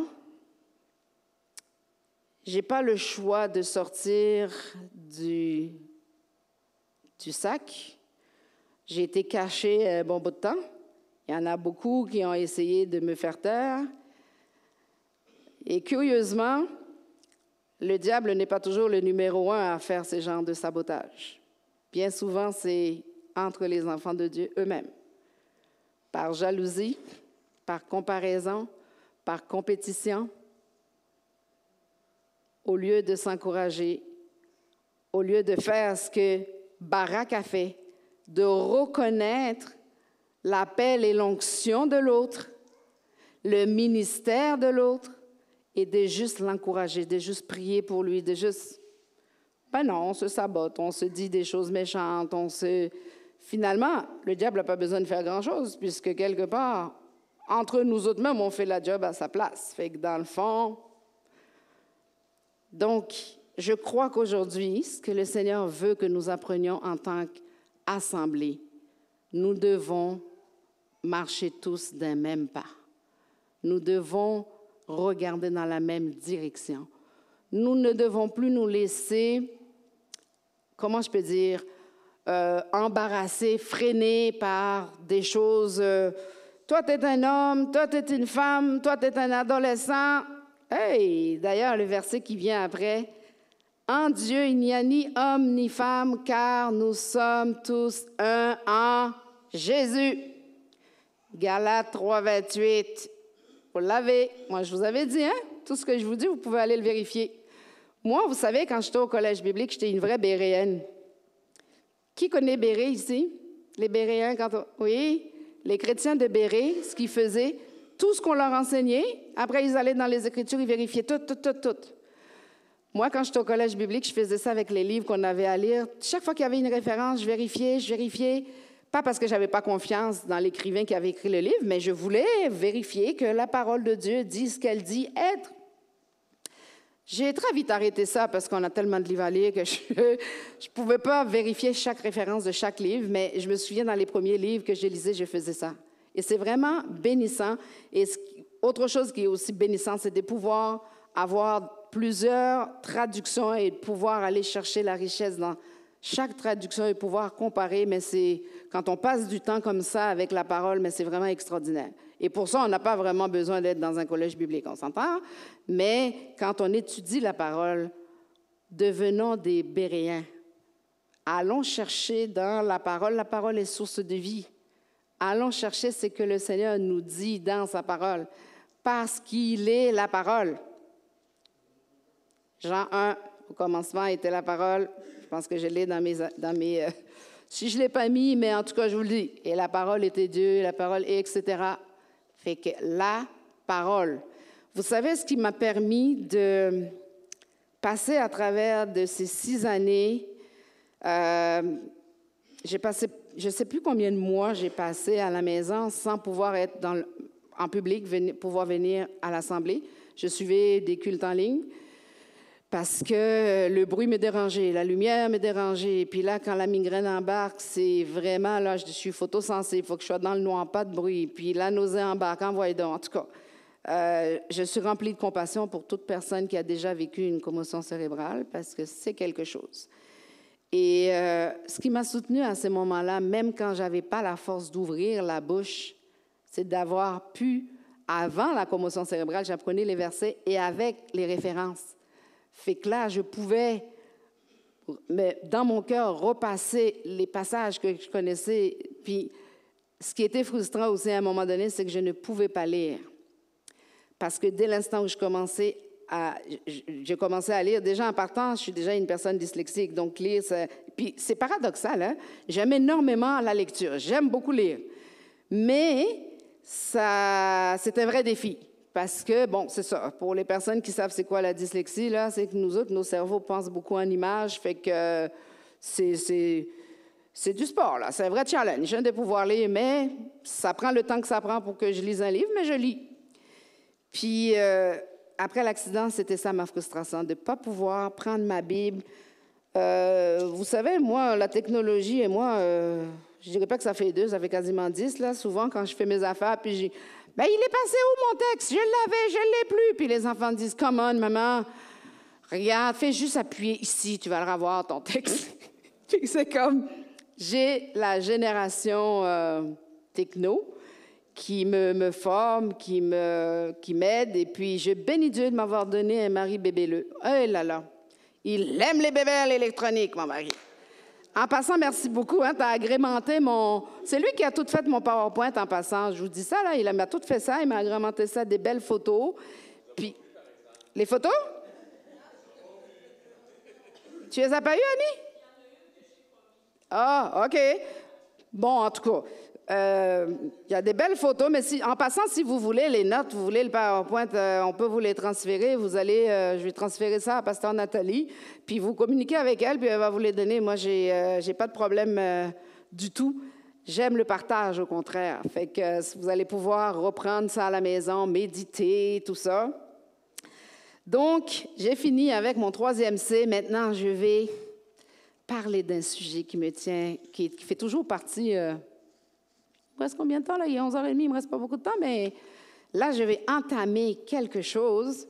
je n'ai pas le choix de sortir du, du sac. J'ai été cachée un bon bout de temps. Il y en a beaucoup qui ont essayé de me faire taire. Et curieusement, le diable n'est pas toujours le numéro un à faire ce genre de sabotage. Bien souvent, c'est entre les enfants de Dieu eux-mêmes, par jalousie, par comparaison, par compétition, au lieu de s'encourager, au lieu de faire ce que Barak a fait, de reconnaître l'appel et l'onction de l'autre, le ministère de l'autre, et de juste l'encourager, de juste prier pour lui, de juste... Ben non, on se sabote, on se dit des choses méchantes, on se... Finalement, le diable n'a pas besoin de faire grand-chose, puisque quelque part, entre nous autres mêmes, on fait la job à sa place. Fait que dans le fond... Donc, je crois qu'aujourd'hui, ce que le Seigneur veut que nous apprenions en tant qu'assemblée, nous devons marcher tous d'un même pas. Nous devons regarder dans la même direction. Nous ne devons plus nous laisser, comment je peux dire, euh, embarrasser, freiner par des choses. Euh, toi, tu es un homme, toi, tu es une femme, toi, tu es un adolescent. Hey, d'ailleurs, le verset qui vient après, « En Dieu, il n'y a ni homme ni femme, car nous sommes tous un en Jésus. » Galates trois, vingt-huit. Vous l'avez. Moi, je vous avais dit, hein? Tout ce que je vous dis, vous pouvez aller le vérifier. Moi, vous savez, quand j'étais au collège biblique, j'étais une vraie béréenne. Qui connaît Béré ici? Les Béréens, quand on... Oui, les chrétiens de Béré, ce qu'ils faisaient, tout ce qu'on leur enseignait, après, ils allaient dans les Écritures, ils vérifiaient tout, tout, tout, tout. Moi, quand j'étais au collège biblique, je faisais ça avec les livres qu'on avait à lire. Chaque fois qu'il y avait une référence, je vérifiais, je vérifiais. Pas parce que je n'avais pas confiance dans l'écrivain qui avait écrit le livre, mais je voulais vérifier que la parole de Dieu dit ce qu'elle dit être. J'ai très vite arrêté ça parce qu'on a tellement de livres à lire que je ne pouvais pas vérifier chaque référence de chaque livre, mais je me souviens dans les premiers livres que je lisais, je faisais ça. Et c'est vraiment bénissant. Et ce, autre chose qui est aussi bénissant, c'est de pouvoir avoir plusieurs traductions et de pouvoir aller chercher la richesse dans chaque traduction et pouvoir comparer. Mais c'est quand on passe du temps comme ça avec la parole, mais c'est vraiment extraordinaire. Et pour ça, on n'a pas vraiment besoin d'être dans un collège biblique, on s'entend. Mais quand on étudie la parole, devenons des Béréens. Allons chercher dans la parole. La parole est source de vie. Allons chercher ce que le Seigneur nous dit dans sa parole, parce qu'il est la parole. Jean un, au commencement était la parole. Je pense que je l'ai dans mes... Dans mes euh, si je ne l'ai pas mis, mais en tout cas, je vous le dis. Et la parole était Dieu, la parole est, et cetera. Fait que la parole. Vous savez ce qui m'a permis de passer à travers de ces six années. Euh, j'ai passé, je ne sais plus combien de mois j'ai passé à la maison sans pouvoir être dans le, en public, venir, pouvoir venir à l'Assemblée. Je suivais des cultes en ligne parce que le bruit me dérangeait, la lumière me dérangeait. Puis là, quand la migraine embarque, c'est vraiment, là, je suis photosensible, il faut que je sois dans le noir, pas de bruit. Puis la nausée embarque, envoyez donc. En tout cas, euh, je suis remplie de compassion pour toute personne qui a déjà vécu une commotion cérébrale parce que c'est quelque chose. Et euh, ce qui m'a soutenue à ce moment-là, même quand je n'avais pas la force d'ouvrir la bouche, c'est d'avoir pu, avant la commotion cérébrale, j'apprenais les versets et avec les références. Fait que là, je pouvais, mais dans mon cœur, repasser les passages que je connaissais. Puis, ce qui était frustrant aussi à un moment donné, c'est que je ne pouvais pas lire. Parce que dès l'instant où je commençais à, j'ai commencé à lire, déjà en partant, je suis déjà une personne dyslexique, donc lire, ça, puis c'est paradoxal, hein? J'aime énormément la lecture, j'aime beaucoup lire. Mais ça, c'est un vrai défi. Parce que, bon, c'est ça, pour les personnes qui savent c'est quoi la dyslexie, là, c'est que nous autres, nos cerveaux pensent beaucoup en images, fait que c'est, c'est, c'est du sport, là. C'est un vrai challenge hein, de pouvoir lire, mais ça prend le temps que ça prend pour que je lise un livre, mais je lis. Puis, euh, après l'accident, c'était ça ma frustration, de ne pas pouvoir prendre ma Bible. Euh, vous savez, moi, la technologie et moi, euh, je dirais pas que ça fait deux, ça fait quasiment dix, là. Souvent, quand je fais mes affaires, puis j'ai... Ben, il est passé où mon texte? Je l'avais, je ne l'ai plus. Puis les enfants disent, come on, maman, regarde, fais juste appuyer ici, tu vas le revoir, ton texte. Puis c'est comme, j'ai la génération euh, techno qui me, me forme, qui me, qui m'aide. Et puis, je bénis Dieu de m'avoir donné un mari bébéleux. Oh là là, il aime les bébés à l'électronique, mon mari. En passant, merci beaucoup. Hein, tu as agrémenté mon... C'est lui qui a tout fait mon PowerPoint en passant. Je vous dis ça, là, il m'a tout fait ça. Il m'a agrémenté ça, des belles photos. Puis, les photos? Tu les as pas eues, Annie? Ah, OK. Bon, en tout cas, il euh, y a des belles photos, mais si, en passant, si vous voulez les notes, vous voulez le PowerPoint, euh, on peut vous les transférer. Vous allez, euh, je vais transférer ça à Pasteur Nathalie, puis vous communiquez avec elle, puis elle va vous les donner. Moi, j'ai, euh, j'ai pas de problème euh, du tout. J'aime le partage, au contraire. Fait que euh, vous allez pouvoir reprendre ça à la maison, méditer, tout ça. Donc, j'ai fini avec mon troisième C. Maintenant, je vais parler d'un sujet qui me tient, qui, qui fait toujours partie... Euh, il me reste combien de temps, là? Il est onze heures trente, il ne me reste pas beaucoup de temps, mais là, je vais entamer quelque chose.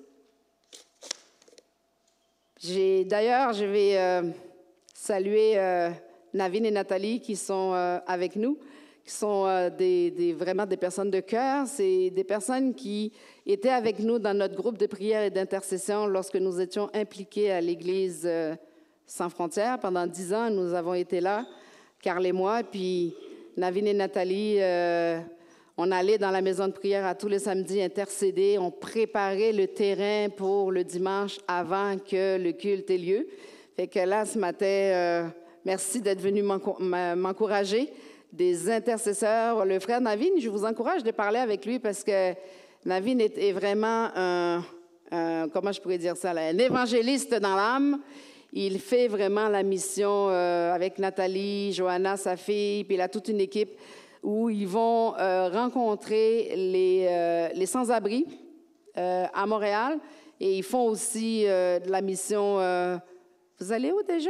J'ai, d'ailleurs, je vais euh, saluer euh, Navin et Nathalie qui sont euh, avec nous, qui sont euh, des, des, vraiment des personnes de cœur. C'est des personnes qui étaient avec nous dans notre groupe de prière et d'intercession lorsque nous étions impliqués à l'Église euh, Sans Frontières. Pendant dix ans, nous avons été là, Carl et moi, puis... Navin et Nathalie, euh, on allait dans la maison de prière à tous les samedis intercéder, on préparait le terrain pour le dimanche avant que le culte ait lieu. Fait que là, ce matin, euh, merci d'être venu m'encourager. Des intercesseurs, le frère Navin, je vous encourage de parler avec lui parce que Navin est, est vraiment un, un, comment je pourrais dire ça, là, un évangéliste dans l'âme. Il fait vraiment la mission euh, avec Nathalie, Johanna, sa fille, puis il a toute une équipe où ils vont euh, rencontrer les, euh, les sans-abri euh, à Montréal. Et ils font aussi euh, de la mission... Euh, vous allez où déjà?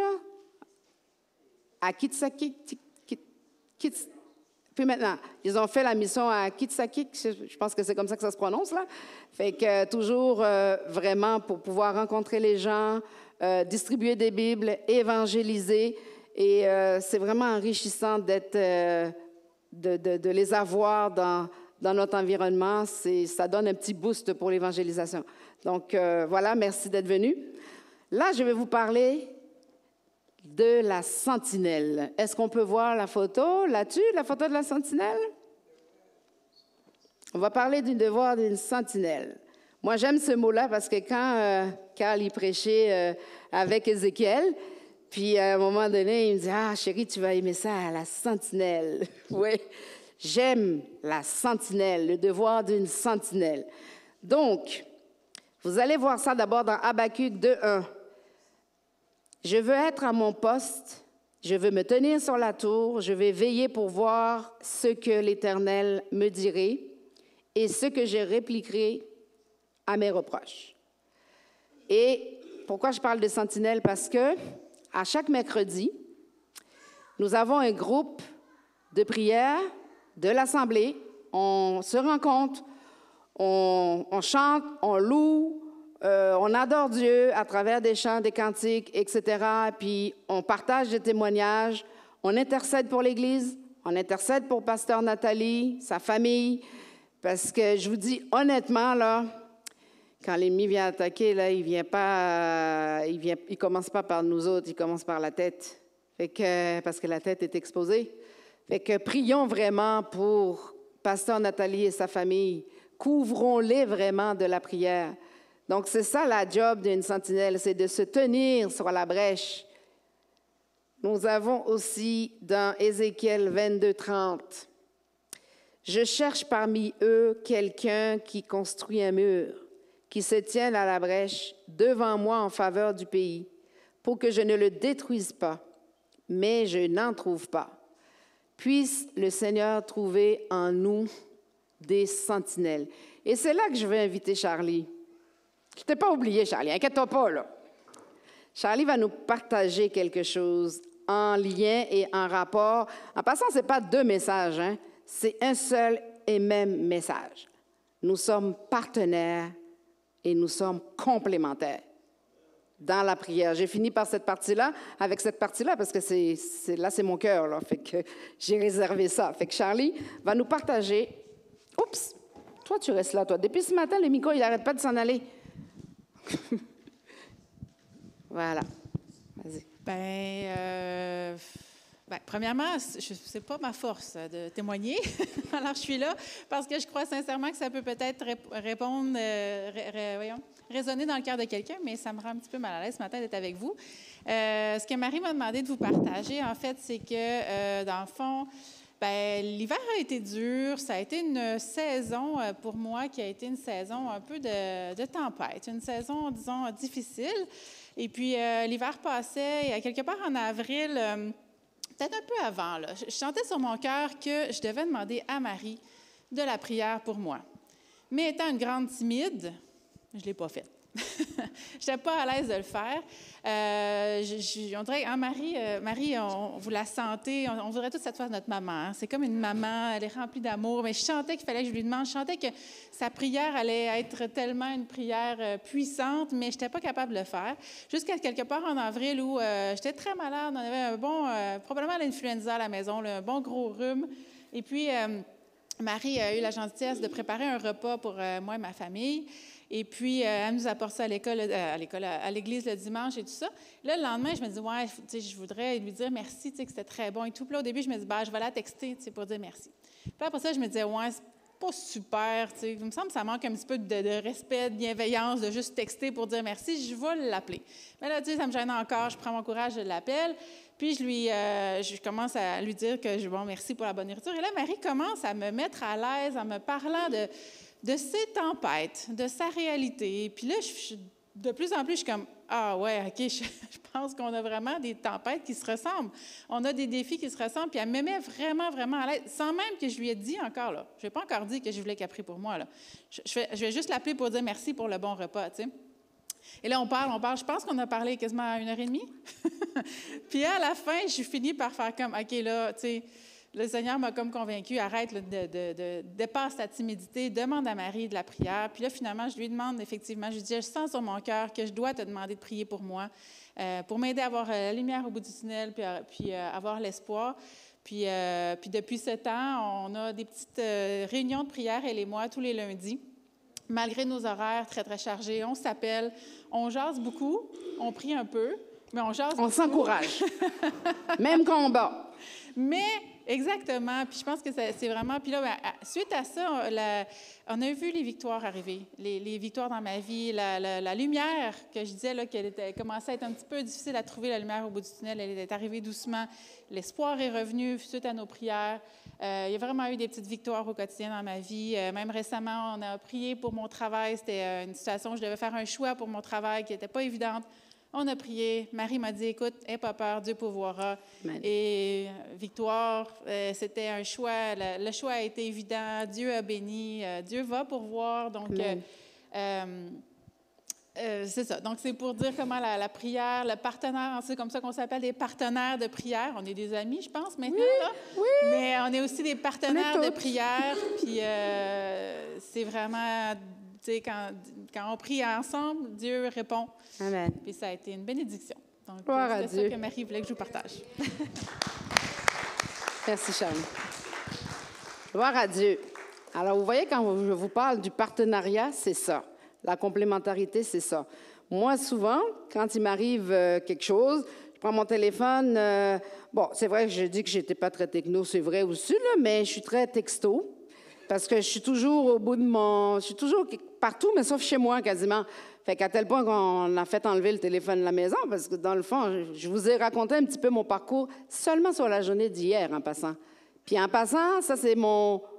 À Kitsakik. Kits, puis maintenant, ils ont fait la mission à Kitsakik. Je pense que c'est comme ça que ça se prononce, là. Fait que toujours euh, vraiment pour pouvoir rencontrer les gens... Euh, distribuer des Bibles, évangéliser. Et euh, c'est vraiment enrichissant d'être, euh, de, de, de les avoir dans, dans notre environnement. C'est, ça donne un petit boost pour l'évangélisation. Donc, euh, voilà, merci d'être venu. Là, je vais vous parler de la sentinelle. Est-ce qu'on peut voir la photo là-dessus, la photo de la sentinelle? On va parler du devoir d'une sentinelle. Moi, j'aime ce mot-là parce que quand euh, Carl y prêchait euh, avec Ézéchiel, puis à un moment donné, il me dit « Ah, chérie, tu vas aimer ça, la sentinelle. » Oui, j'aime la sentinelle, le devoir d'une sentinelle. Donc, vous allez voir ça d'abord dans Habacuc deux un. « Je veux être à mon poste, je veux me tenir sur la tour, je vais veiller pour voir ce que l'Éternel me dirait et ce que je répliquerai à mes reproches. » Et pourquoi je parle de sentinelle? Parce que à chaque mercredi, nous avons un groupe de prière de l'Assemblée. On se rencontre, on, on chante, on loue, euh, on adore Dieu à travers des chants, des cantiques, et cetera. Puis on partage des témoignages, on intercède pour l'Église, on intercède pour Pasteur Nathalie, sa famille, parce que je vous dis honnêtement, là, quand l'ennemi vient attaquer, là, il vient pas, il vient, il commence pas par nous autres, il commence par la tête. Fait que, parce que la tête est exposée. Fait que prions vraiment pour Pasteur Nathalie et sa famille. Couvrons-les vraiment de la prière. Donc, c'est ça la job d'une sentinelle, c'est de se tenir sur la brèche. Nous avons aussi dans Ézéchiel vingt-deux trente. « Je cherche parmi eux quelqu'un qui construit un mur, qui se tienne à la brèche devant moi en faveur du pays, pour que je ne le détruise pas, mais je n'en trouve pas. Puisse le Seigneur trouver en nous des sentinelles. Et c'est là que je veux inviter Charlie. Je ne t'ai pas oublié, Charlie, inquiète-toi pas, là. Charlie va nous partager quelque chose en lien et en rapport. En passant, ce n'est pas deux messages, hein? C'est un seul et même message. Nous sommes partenaires et nous sommes complémentaires dans la prière. J'ai fini par cette partie-là, avec cette partie-là, parce que c'est, c'est, là, c'est mon cœur, là. Fait que j'ai réservé ça. Fait que Charlie va nous partager. Oups! Toi, tu restes là, toi. Depuis ce matin, le micro, il n'arrête pas de s'en aller. Voilà. Vas-y. Bien, euh, ben, premièrement, ce n'est pas ma force de témoigner. Alors, je suis là parce que je crois sincèrement que ça peut peut-être répondre, euh, ré, ré, voyons, résonner dans le cœur de quelqu'un, mais ça me rend un petit peu mal à l'aise ce matin d'être avec vous. Euh, ce que Marie m'a demandé de vous partager, en fait, c'est que, euh, dans le fond, bien, l'hiver a été dur. Ça a été une saison, euh, pour moi, qui a été une saison un peu de, de tempête, une saison, disons, difficile. Et puis, euh, l'hiver passait, et quelque part en avril, euh, peut-être un peu avant, là, je, je sentais sur mon cœur que je devais demander à Marie de la prière pour moi. Mais étant une grande timide, je ne l'ai pas faite. Je n'étais pas à l'aise de le faire. Euh, je, je, on dirait, hein, Marie, euh, Marie on, vous la sentez, on, on voudrait toute cette fois notre maman. Hein. C'est comme une maman, elle est remplie d'amour. Mais je sentais qu'il fallait que je lui demande. Je sentais que sa prière allait être tellement une prière euh, puissante, mais je n'étais pas capable de le faire. Jusqu'à quelque part en avril où euh, j'étais très malade. On avait un bon, euh, probablement l'influenza à la maison, là, un bon gros rhume. Et puis, euh, Marie a eu la gentillesse de préparer un repas pour euh, moi et ma famille. Et puis, euh, elle nous apporte ça à l'école, euh, à l'école, à l'église le dimanche et tout ça. Là, le lendemain, je me dis, ouais, tu sais, je voudrais lui dire merci, tu sais, que c'était très bon et tout. Puis là, au début, je me dis, bah, je vais la texter, tu sais, pour dire merci. Puis après ça, je me disais, ouais, c'est pas super, tu sais. Il me semble que ça manque un petit peu de, de respect, de bienveillance, de juste texter pour dire merci. Je vais l'appeler. Mais là, tu sais, ça me gêne encore. Je prends mon courage, je l'appelle. Puis, je lui, euh, je commence à lui dire que je bon, merci pour la bonne nourriture. Et là, Marie commence à me mettre à l'aise en me parlant de. de ses tempêtes, de sa réalité. Puis là, je, de plus en plus, je suis comme, ah ouais, OK, je, je pense qu'on a vraiment des tempêtes qui se ressemblent. On a des défis qui se ressemblent, puis elle me met vraiment, vraiment à l'aise, sans même que je lui ai dit encore, là. Je n'ai pas encore dit que je voulais qu'elle prie pour moi, là. Je, je, vais, je vais juste l'appeler pour dire merci pour le bon repas, tu sais. Et là, on parle, on parle. Je pense qu'on a parlé quasiment à une heure et demie. Puis à la fin, je finis par faire comme, OK, là, tu sais, le Seigneur m'a comme convaincue, arrête là, de, de, de, dépasse ta timidité, demande à Marie de la prière. Puis là, finalement, je lui demande effectivement, je lui dis, je sens sur mon cœur que je dois te demander de prier pour moi, euh, pour m'aider à avoir euh, la lumière au bout du tunnel, puis, euh, puis euh, avoir l'espoir. Puis, euh, puis depuis ce temps, on a des petites euh, réunions de prière, elle et moi, tous les lundis. Malgré nos horaires très, très chargés, on s'appelle, on jase beaucoup, on prie un peu, mais on jase On s'encourage, même quand on bat. Mais... Exactement. Puis je pense que c'est vraiment... Puis là, ben, suite à ça, on, la, on a vu les victoires arriver, les, les victoires dans ma vie, la, la, la lumière que je disais là, qu'elle était, commençait à être un petit peu difficile à trouver, la lumière au bout du tunnel, elle est arrivée doucement. L'espoir est revenu suite à nos prières. Euh, il y a vraiment eu des petites victoires au quotidien dans ma vie. Euh, même récemment, on a prié pour mon travail. C'était une situation où je devais faire un choix pour mon travail qui n'était pas évidente. On a prié. Marie m'a dit, écoute, n'aie pas peur, Dieu pourvoira. Amen. Et victoire, euh, c'était un choix. Le, le choix a été évident. Dieu a béni. Euh, Dieu va pourvoir. Donc, euh, euh, euh, c'est ça. Donc, c'est pour dire comment la, la prière, le partenaire, c'est comme ça qu'on s'appelle des partenaires de prière. On est des amis, je pense, maintenant. Oui, là. oui. Mais on est aussi des partenaires de prière. Puis, euh, c'est vraiment... Tu sais, quand, quand on prie ensemble, Dieu répond. Amen. Puis ça a été une bénédiction. Donc, Gloire à c'est Dieu. ça que Marie voulait que je vous partage. Merci, Charles. Gloire à Dieu. Alors, vous voyez, quand je vous parle du partenariat, c'est ça. La complémentarité, c'est ça. Moi, souvent, quand il m'arrive euh, quelque chose, je prends mon téléphone. Euh, bon, c'est vrai que je dis que je n'étais pas très techno, c'est vrai aussi, là, mais je suis très texto. Parce que je suis toujours au bout de mon... Je suis toujours partout, mais sauf chez moi, quasiment. Fait qu'à tel point qu'on a fait enlever le téléphone de la maison, parce que dans le fond, je vous ai raconté un petit peu mon parcours seulement sur la journée d'hier, en passant. Puis en passant, ça, c'est mon,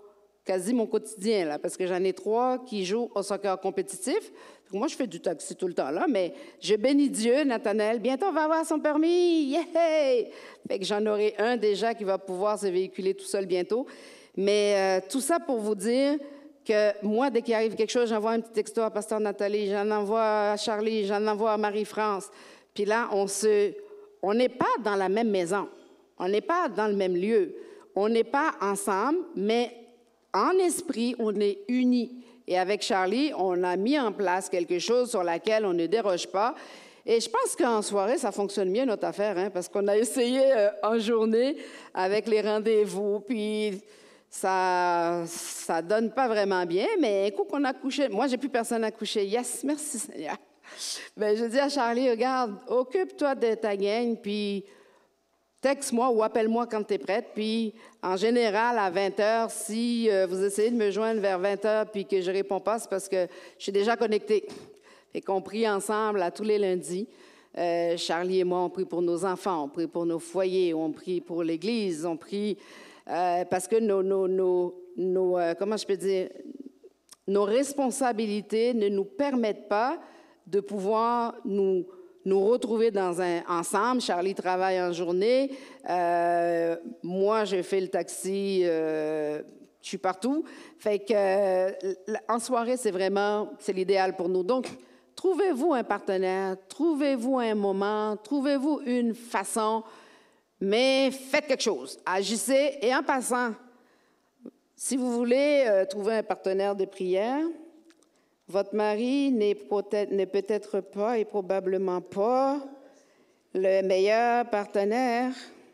quasi mon quotidien, là, parce que j'en ai trois qui jouent au soccer compétitif. Moi, je fais du taxi tout le temps, là, mais je bénis Dieu, Nathanaël. Bientôt, on va avoir son permis. Yeah! Fait que j'en aurai un déjà qui va pouvoir se véhiculer tout seul bientôt. Mais euh, tout ça pour vous dire que moi, dès qu'il arrive quelque chose, j'envoie un petit texto à Pasteur Nathalie, j'en envoie à Charlie, j'en envoie à Marie-France. Puis là, on se, on n'est pas dans la même maison. On n'est pas dans le même lieu. On n'est pas ensemble, mais en esprit, on est unis. Et avec Charlie, on a mis en place quelque chose sur laquelle on ne déroge pas. Et je pense qu'en soirée, ça fonctionne mieux, notre affaire, hein, parce qu'on a essayé euh, en journée avec les rendez-vous, puis ça ça donne pas vraiment bien, mais un coup qu'on a couché, moi, j'ai plus personne à coucher. Yes, merci Seigneur. Bien, je dis à Charlie, regarde, occupe-toi de ta gang, puis texte-moi ou appelle-moi quand tu es prête. Puis, en général, à vingt heures, si euh, vous essayez de me joindre vers vingt heures puis que je ne réponds pas, c'est parce que je suis déjà connectée. Et qu'on prie ensemble à tous les lundis. Euh, Charlie et moi, on prie pour nos enfants, on prie pour nos foyers, on prie pour l'Église, on prie euh, parce que nos, nos, nos, nos euh, comment je peux dire, nos responsabilités ne nous permettent pas de pouvoir nous nous retrouver dans un, ensemble. Charlie travaille en journée. Euh, moi, je fais le taxi. Euh, je suis partout. Fait que, euh, en soirée, c'est vraiment, c'est l'idéal pour nous. Donc, trouvez-vous un partenaire, trouvez-vous un moment, trouvez-vous une façon, mais faites quelque chose. Agissez. Et en passant, si vous voulez euh, trouver un partenaire de prière, votre mari n'est peut-être pas et probablement pas le meilleur partenaire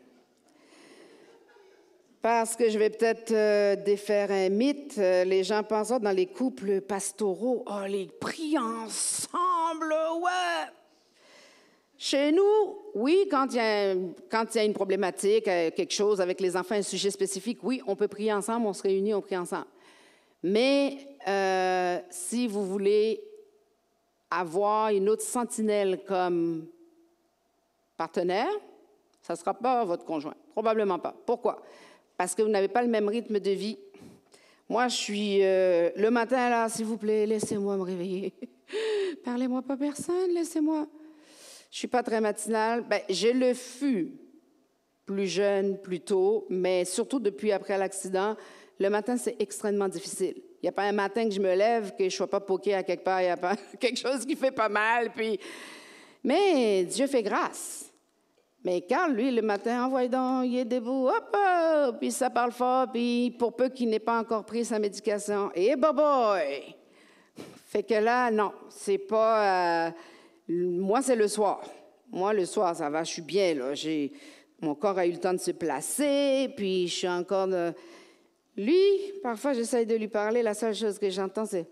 parce que je vais peut-être euh, défaire un mythe. Euh, les gens pensent ça dans les couples pastoraux. Oh, les prient ensemble, ouais! Chez nous, oui, quand il y a, quand il y a une problématique, euh, quelque chose avec les enfants, un sujet spécifique, oui, on peut prier ensemble, on se réunit, on prie ensemble. Mais euh, si vous voulez avoir une autre sentinelle comme partenaire, ça ne sera pas votre conjoint. Probablement pas. Pourquoi? Parce que vous n'avez pas le même rythme de vie. Moi, je suis euh, le matin, là, s'il vous plaît, laissez-moi me réveiller. Parlez-moi pas personne, laissez-moi. Je ne suis pas très matinale. Bien, je le fus plus jeune, plus tôt, mais surtout depuis après l'accident. Le matin, c'est extrêmement difficile. Il n'y a pas un matin que je me lève que je ne sois pas poquée à quelque part, il n'y a pas quelque chose qui fait pas mal. Puis... Mais Dieu fait grâce. Mais Carl, lui, le matin, envoie donc, il est debout, hop, hop, puis ça parle fort, puis pour peu qu'il n'ait pas encore pris sa médication, et boboy! Fait que là, non, c'est pas... Euh, moi, c'est le soir. Moi, le soir, ça va, je suis bien, là. J'ai... Mon corps a eu le temps de se placer, puis je suis encore... De... Lui, parfois, j'essaie de lui parler, la seule chose que j'entends, c'est...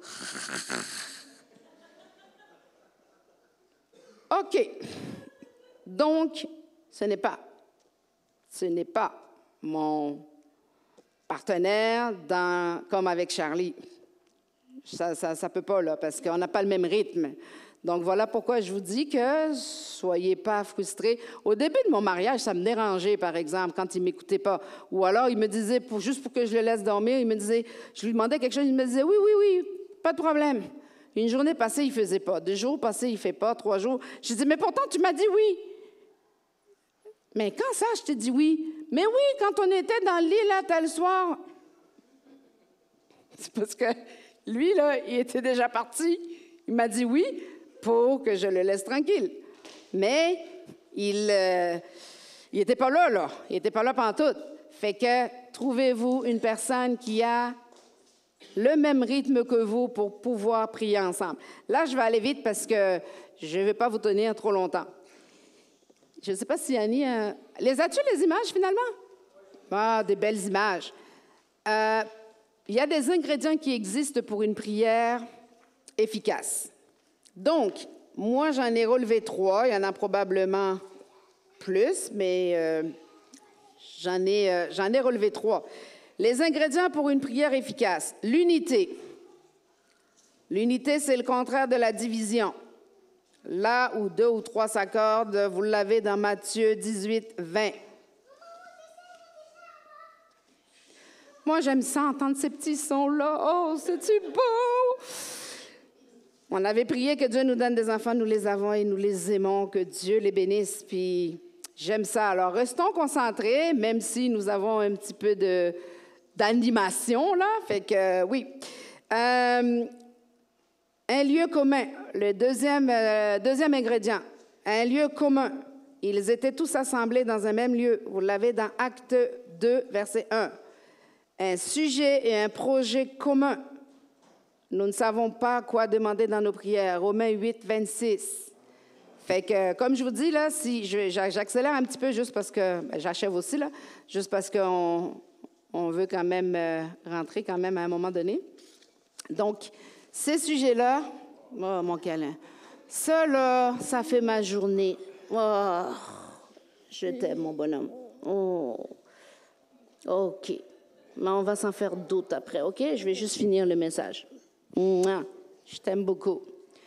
OK. Donc, ce n'est pas, ce n'est pas mon partenaire dans, comme avec Charlie. Ça ça, ça peut pas, là, parce qu'on n'a pas le même rythme. Donc, voilà pourquoi je vous dis que soyez pas frustrés. Au début de mon mariage, ça me dérangeait, par exemple, quand il ne m'écoutait pas. Ou alors, il me disait, pour, juste pour que je le laisse dormir, il me disait, je lui demandais quelque chose, il me disait, oui, oui, oui, pas de problème. Une journée passée, il ne faisait pas. Deux jours passés, il ne fait pas. Trois jours. Je dis, mais pourtant, tu m'as dit oui. Mais quand ça, je t'ai dit oui? Mais oui, quand on était dans le lit, là, tel soir. C'est parce que lui, là, il était déjà parti. Il m'a dit oui pour que je le laisse tranquille. Mais il n'était euh, pas là, là. Il n'était pas là pantoute. Fait que trouvez-vous une personne qui a le même rythme que vous pour pouvoir prier ensemble. Là, je vais aller vite parce que je ne vais pas vous tenir trop longtemps. Je ne sais pas si Annie... Euh... Les as-tu, les images, finalement? Ah, des belles images. Euh, il y a des ingrédients qui existent pour une prière efficace. Donc, moi, j'en ai relevé trois. Il y en a probablement plus, mais euh, j'en ai, euh, j'en ai relevé trois. Les ingrédients pour une prière efficace. L'unité. L'unité, c'est le contraire de la division. Là où deux ou trois s'accordent, vous l'avez dans Matthieu dix-huit, vingt. Moi, j'aime ça, entendre ces petits sons-là. Oh, c'est-tu beau? On avait prié que Dieu nous donne des enfants, nous les avons et nous les aimons, que Dieu les bénisse, puis j'aime ça. Alors, restons concentrés, même si nous avons un petit peu de, d'animation, là. Fait que, oui. Euh, un lieu commun, le deuxième, euh, deuxième ingrédient, un lieu commun. Ils étaient tous assemblés dans un même lieu. Vous l'avez dans Acte deux, verset un. Un sujet et un projet commun. Nous ne savons pas quoi demander dans nos prières. Romains huit, vingt-six. Fait que, comme je vous dis, là, si je, j'accélère un petit peu juste parce que, ben, j'achève aussi, là, juste parce qu'on on veut quand même euh, rentrer quand même à un moment donné. Donc, ces sujets-là, oh, mon câlin, ça, là, ça fait ma journée. Oh, je t'aime, mon bonhomme. Oh, OK. Mais on va s'en faire d'autres après, OK? Je vais juste finir le message. Mouah, je t'aime beaucoup.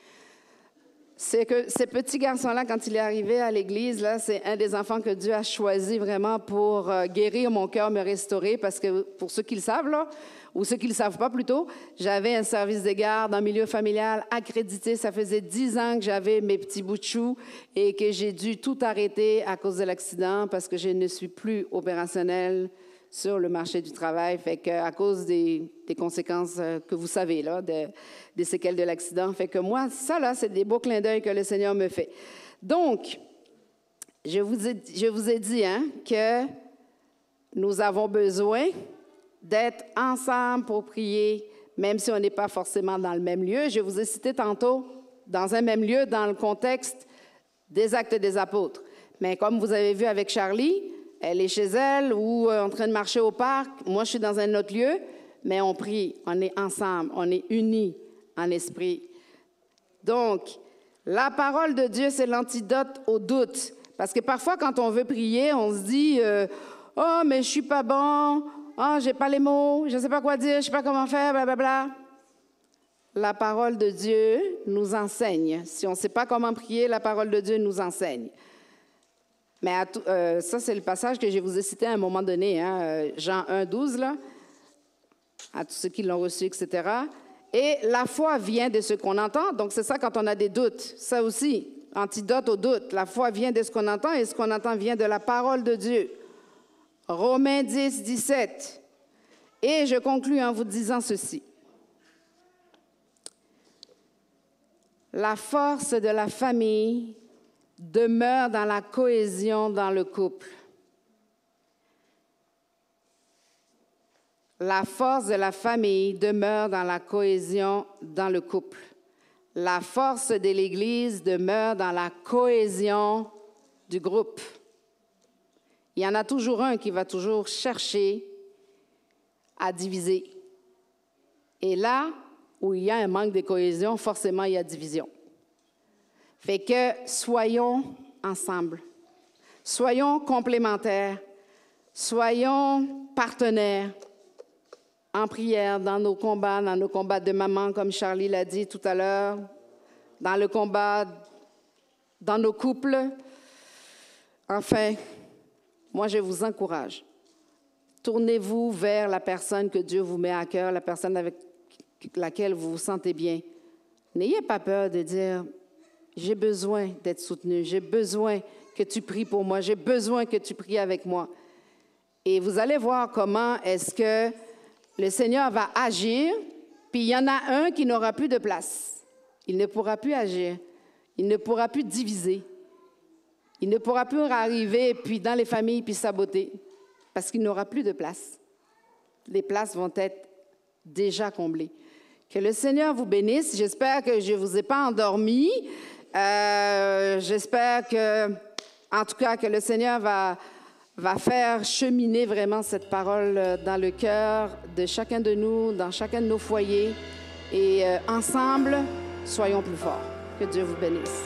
C'est que ces petits garçons-là, quand il est arrivé à l'église, là, c'est un des enfants que Dieu a choisi vraiment pour euh, guérir mon cœur, me restaurer, parce que pour ceux qui le savent, là, ou ceux qui ne le savent pas plutôt, j'avais un service de garde en milieu familial accrédité. Ça faisait dix ans que j'avais mes petits bouts de chou et que j'ai dû tout arrêter à cause de l'accident parce que je ne suis plus opérationnelle sur le marché du travail. Fait qu'à cause des, des conséquences que vous savez, là, de, des séquelles de l'accident. Fait que moi, ça, là, c'est des beaux clins d'œil que le Seigneur me fait. Donc, je vous ai, je vous ai dit hein, que nous avons besoin d'être ensemble pour prier, même si on n'est pas forcément dans le même lieu. Je vous ai cité tantôt, dans un même lieu, dans le contexte des Actes des Apôtres. Mais comme vous avez vu avec Charlie, elle est chez elle ou en train de marcher au parc. Moi, je suis dans un autre lieu, mais on prie, on est ensemble, on est unis en esprit. Donc, la parole de Dieu, c'est l'antidote au doute. Parce que parfois, quand on veut prier, on se dit euh, « Oh, mais je suis pas bon. Oh, j'ai pas les mots. Je ne sais pas quoi dire. Je ne sais pas comment faire. Blablabla. » La parole de Dieu nous enseigne. Si on ne sait pas comment prier, la parole de Dieu nous enseigne. Mais à tout, euh, ça, c'est le passage que je vous ai cité à un moment donné, hein, Jean un, douze, là, à tous ceux qui l'ont reçu, et cetera. Et la foi vient de ce qu'on entend. Donc, c'est ça quand on a des doutes. Ça aussi, antidote au doute. La foi vient de ce qu'on entend et ce qu'on entend vient de la parole de Dieu. Romains dix, dix-sept. Et je conclus en vous disant ceci. La force de la famille demeure dans la cohésion dans le couple. La force de la famille demeure dans la cohésion dans le couple. La force de l'Église demeure dans la cohésion du groupe. Il y en a toujours un qui va toujours chercher à diviser. Et là où il y a un manque de cohésion, forcément, il y a division. Fait que soyons ensemble, soyons complémentaires, soyons partenaires en prière dans nos combats, dans nos combats de maman, comme Charlie l'a dit tout à l'heure, dans le combat, dans nos couples. Enfin, moi, je vous encourage. Tournez-vous vers la personne que Dieu vous met à cœur, la personne avec laquelle vous vous sentez bien. N'ayez pas peur de dire « J'ai besoin d'être soutenu, j'ai besoin que tu pries pour moi, j'ai besoin que tu pries avec moi. » Et vous allez voir comment est-ce que le Seigneur va agir, puis il y en a un qui n'aura plus de place. Il ne pourra plus agir, il ne pourra plus diviser. Il ne pourra plus arriver puis dans les familles puis saboter parce qu'il n'aura plus de place. Les places vont être déjà comblées. Que le Seigneur vous bénisse. J'espère que je ne vous ai pas endormi. Euh, j'espère que, en tout cas, que le Seigneur va, va faire cheminer vraiment cette parole dans le cœur de chacun de nous, dans chacun de nos foyers. Et euh, ensemble, soyons plus forts. Que Dieu vous bénisse.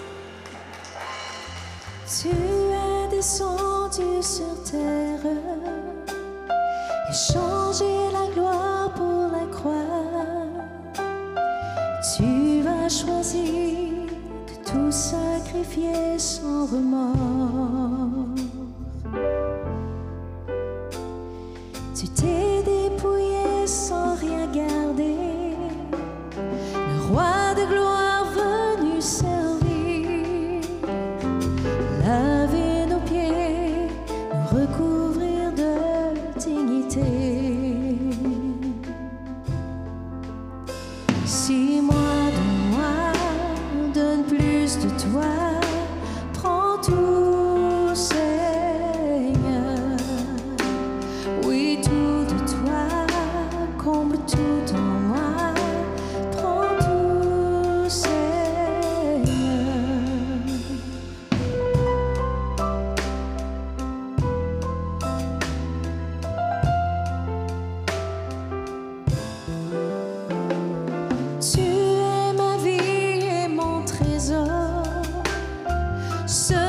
Tu es descendu sur terre et changé la gloire pour la croix. Tu vas choisir de tout sacrifier sans remords. Tu t'es dépouillé ce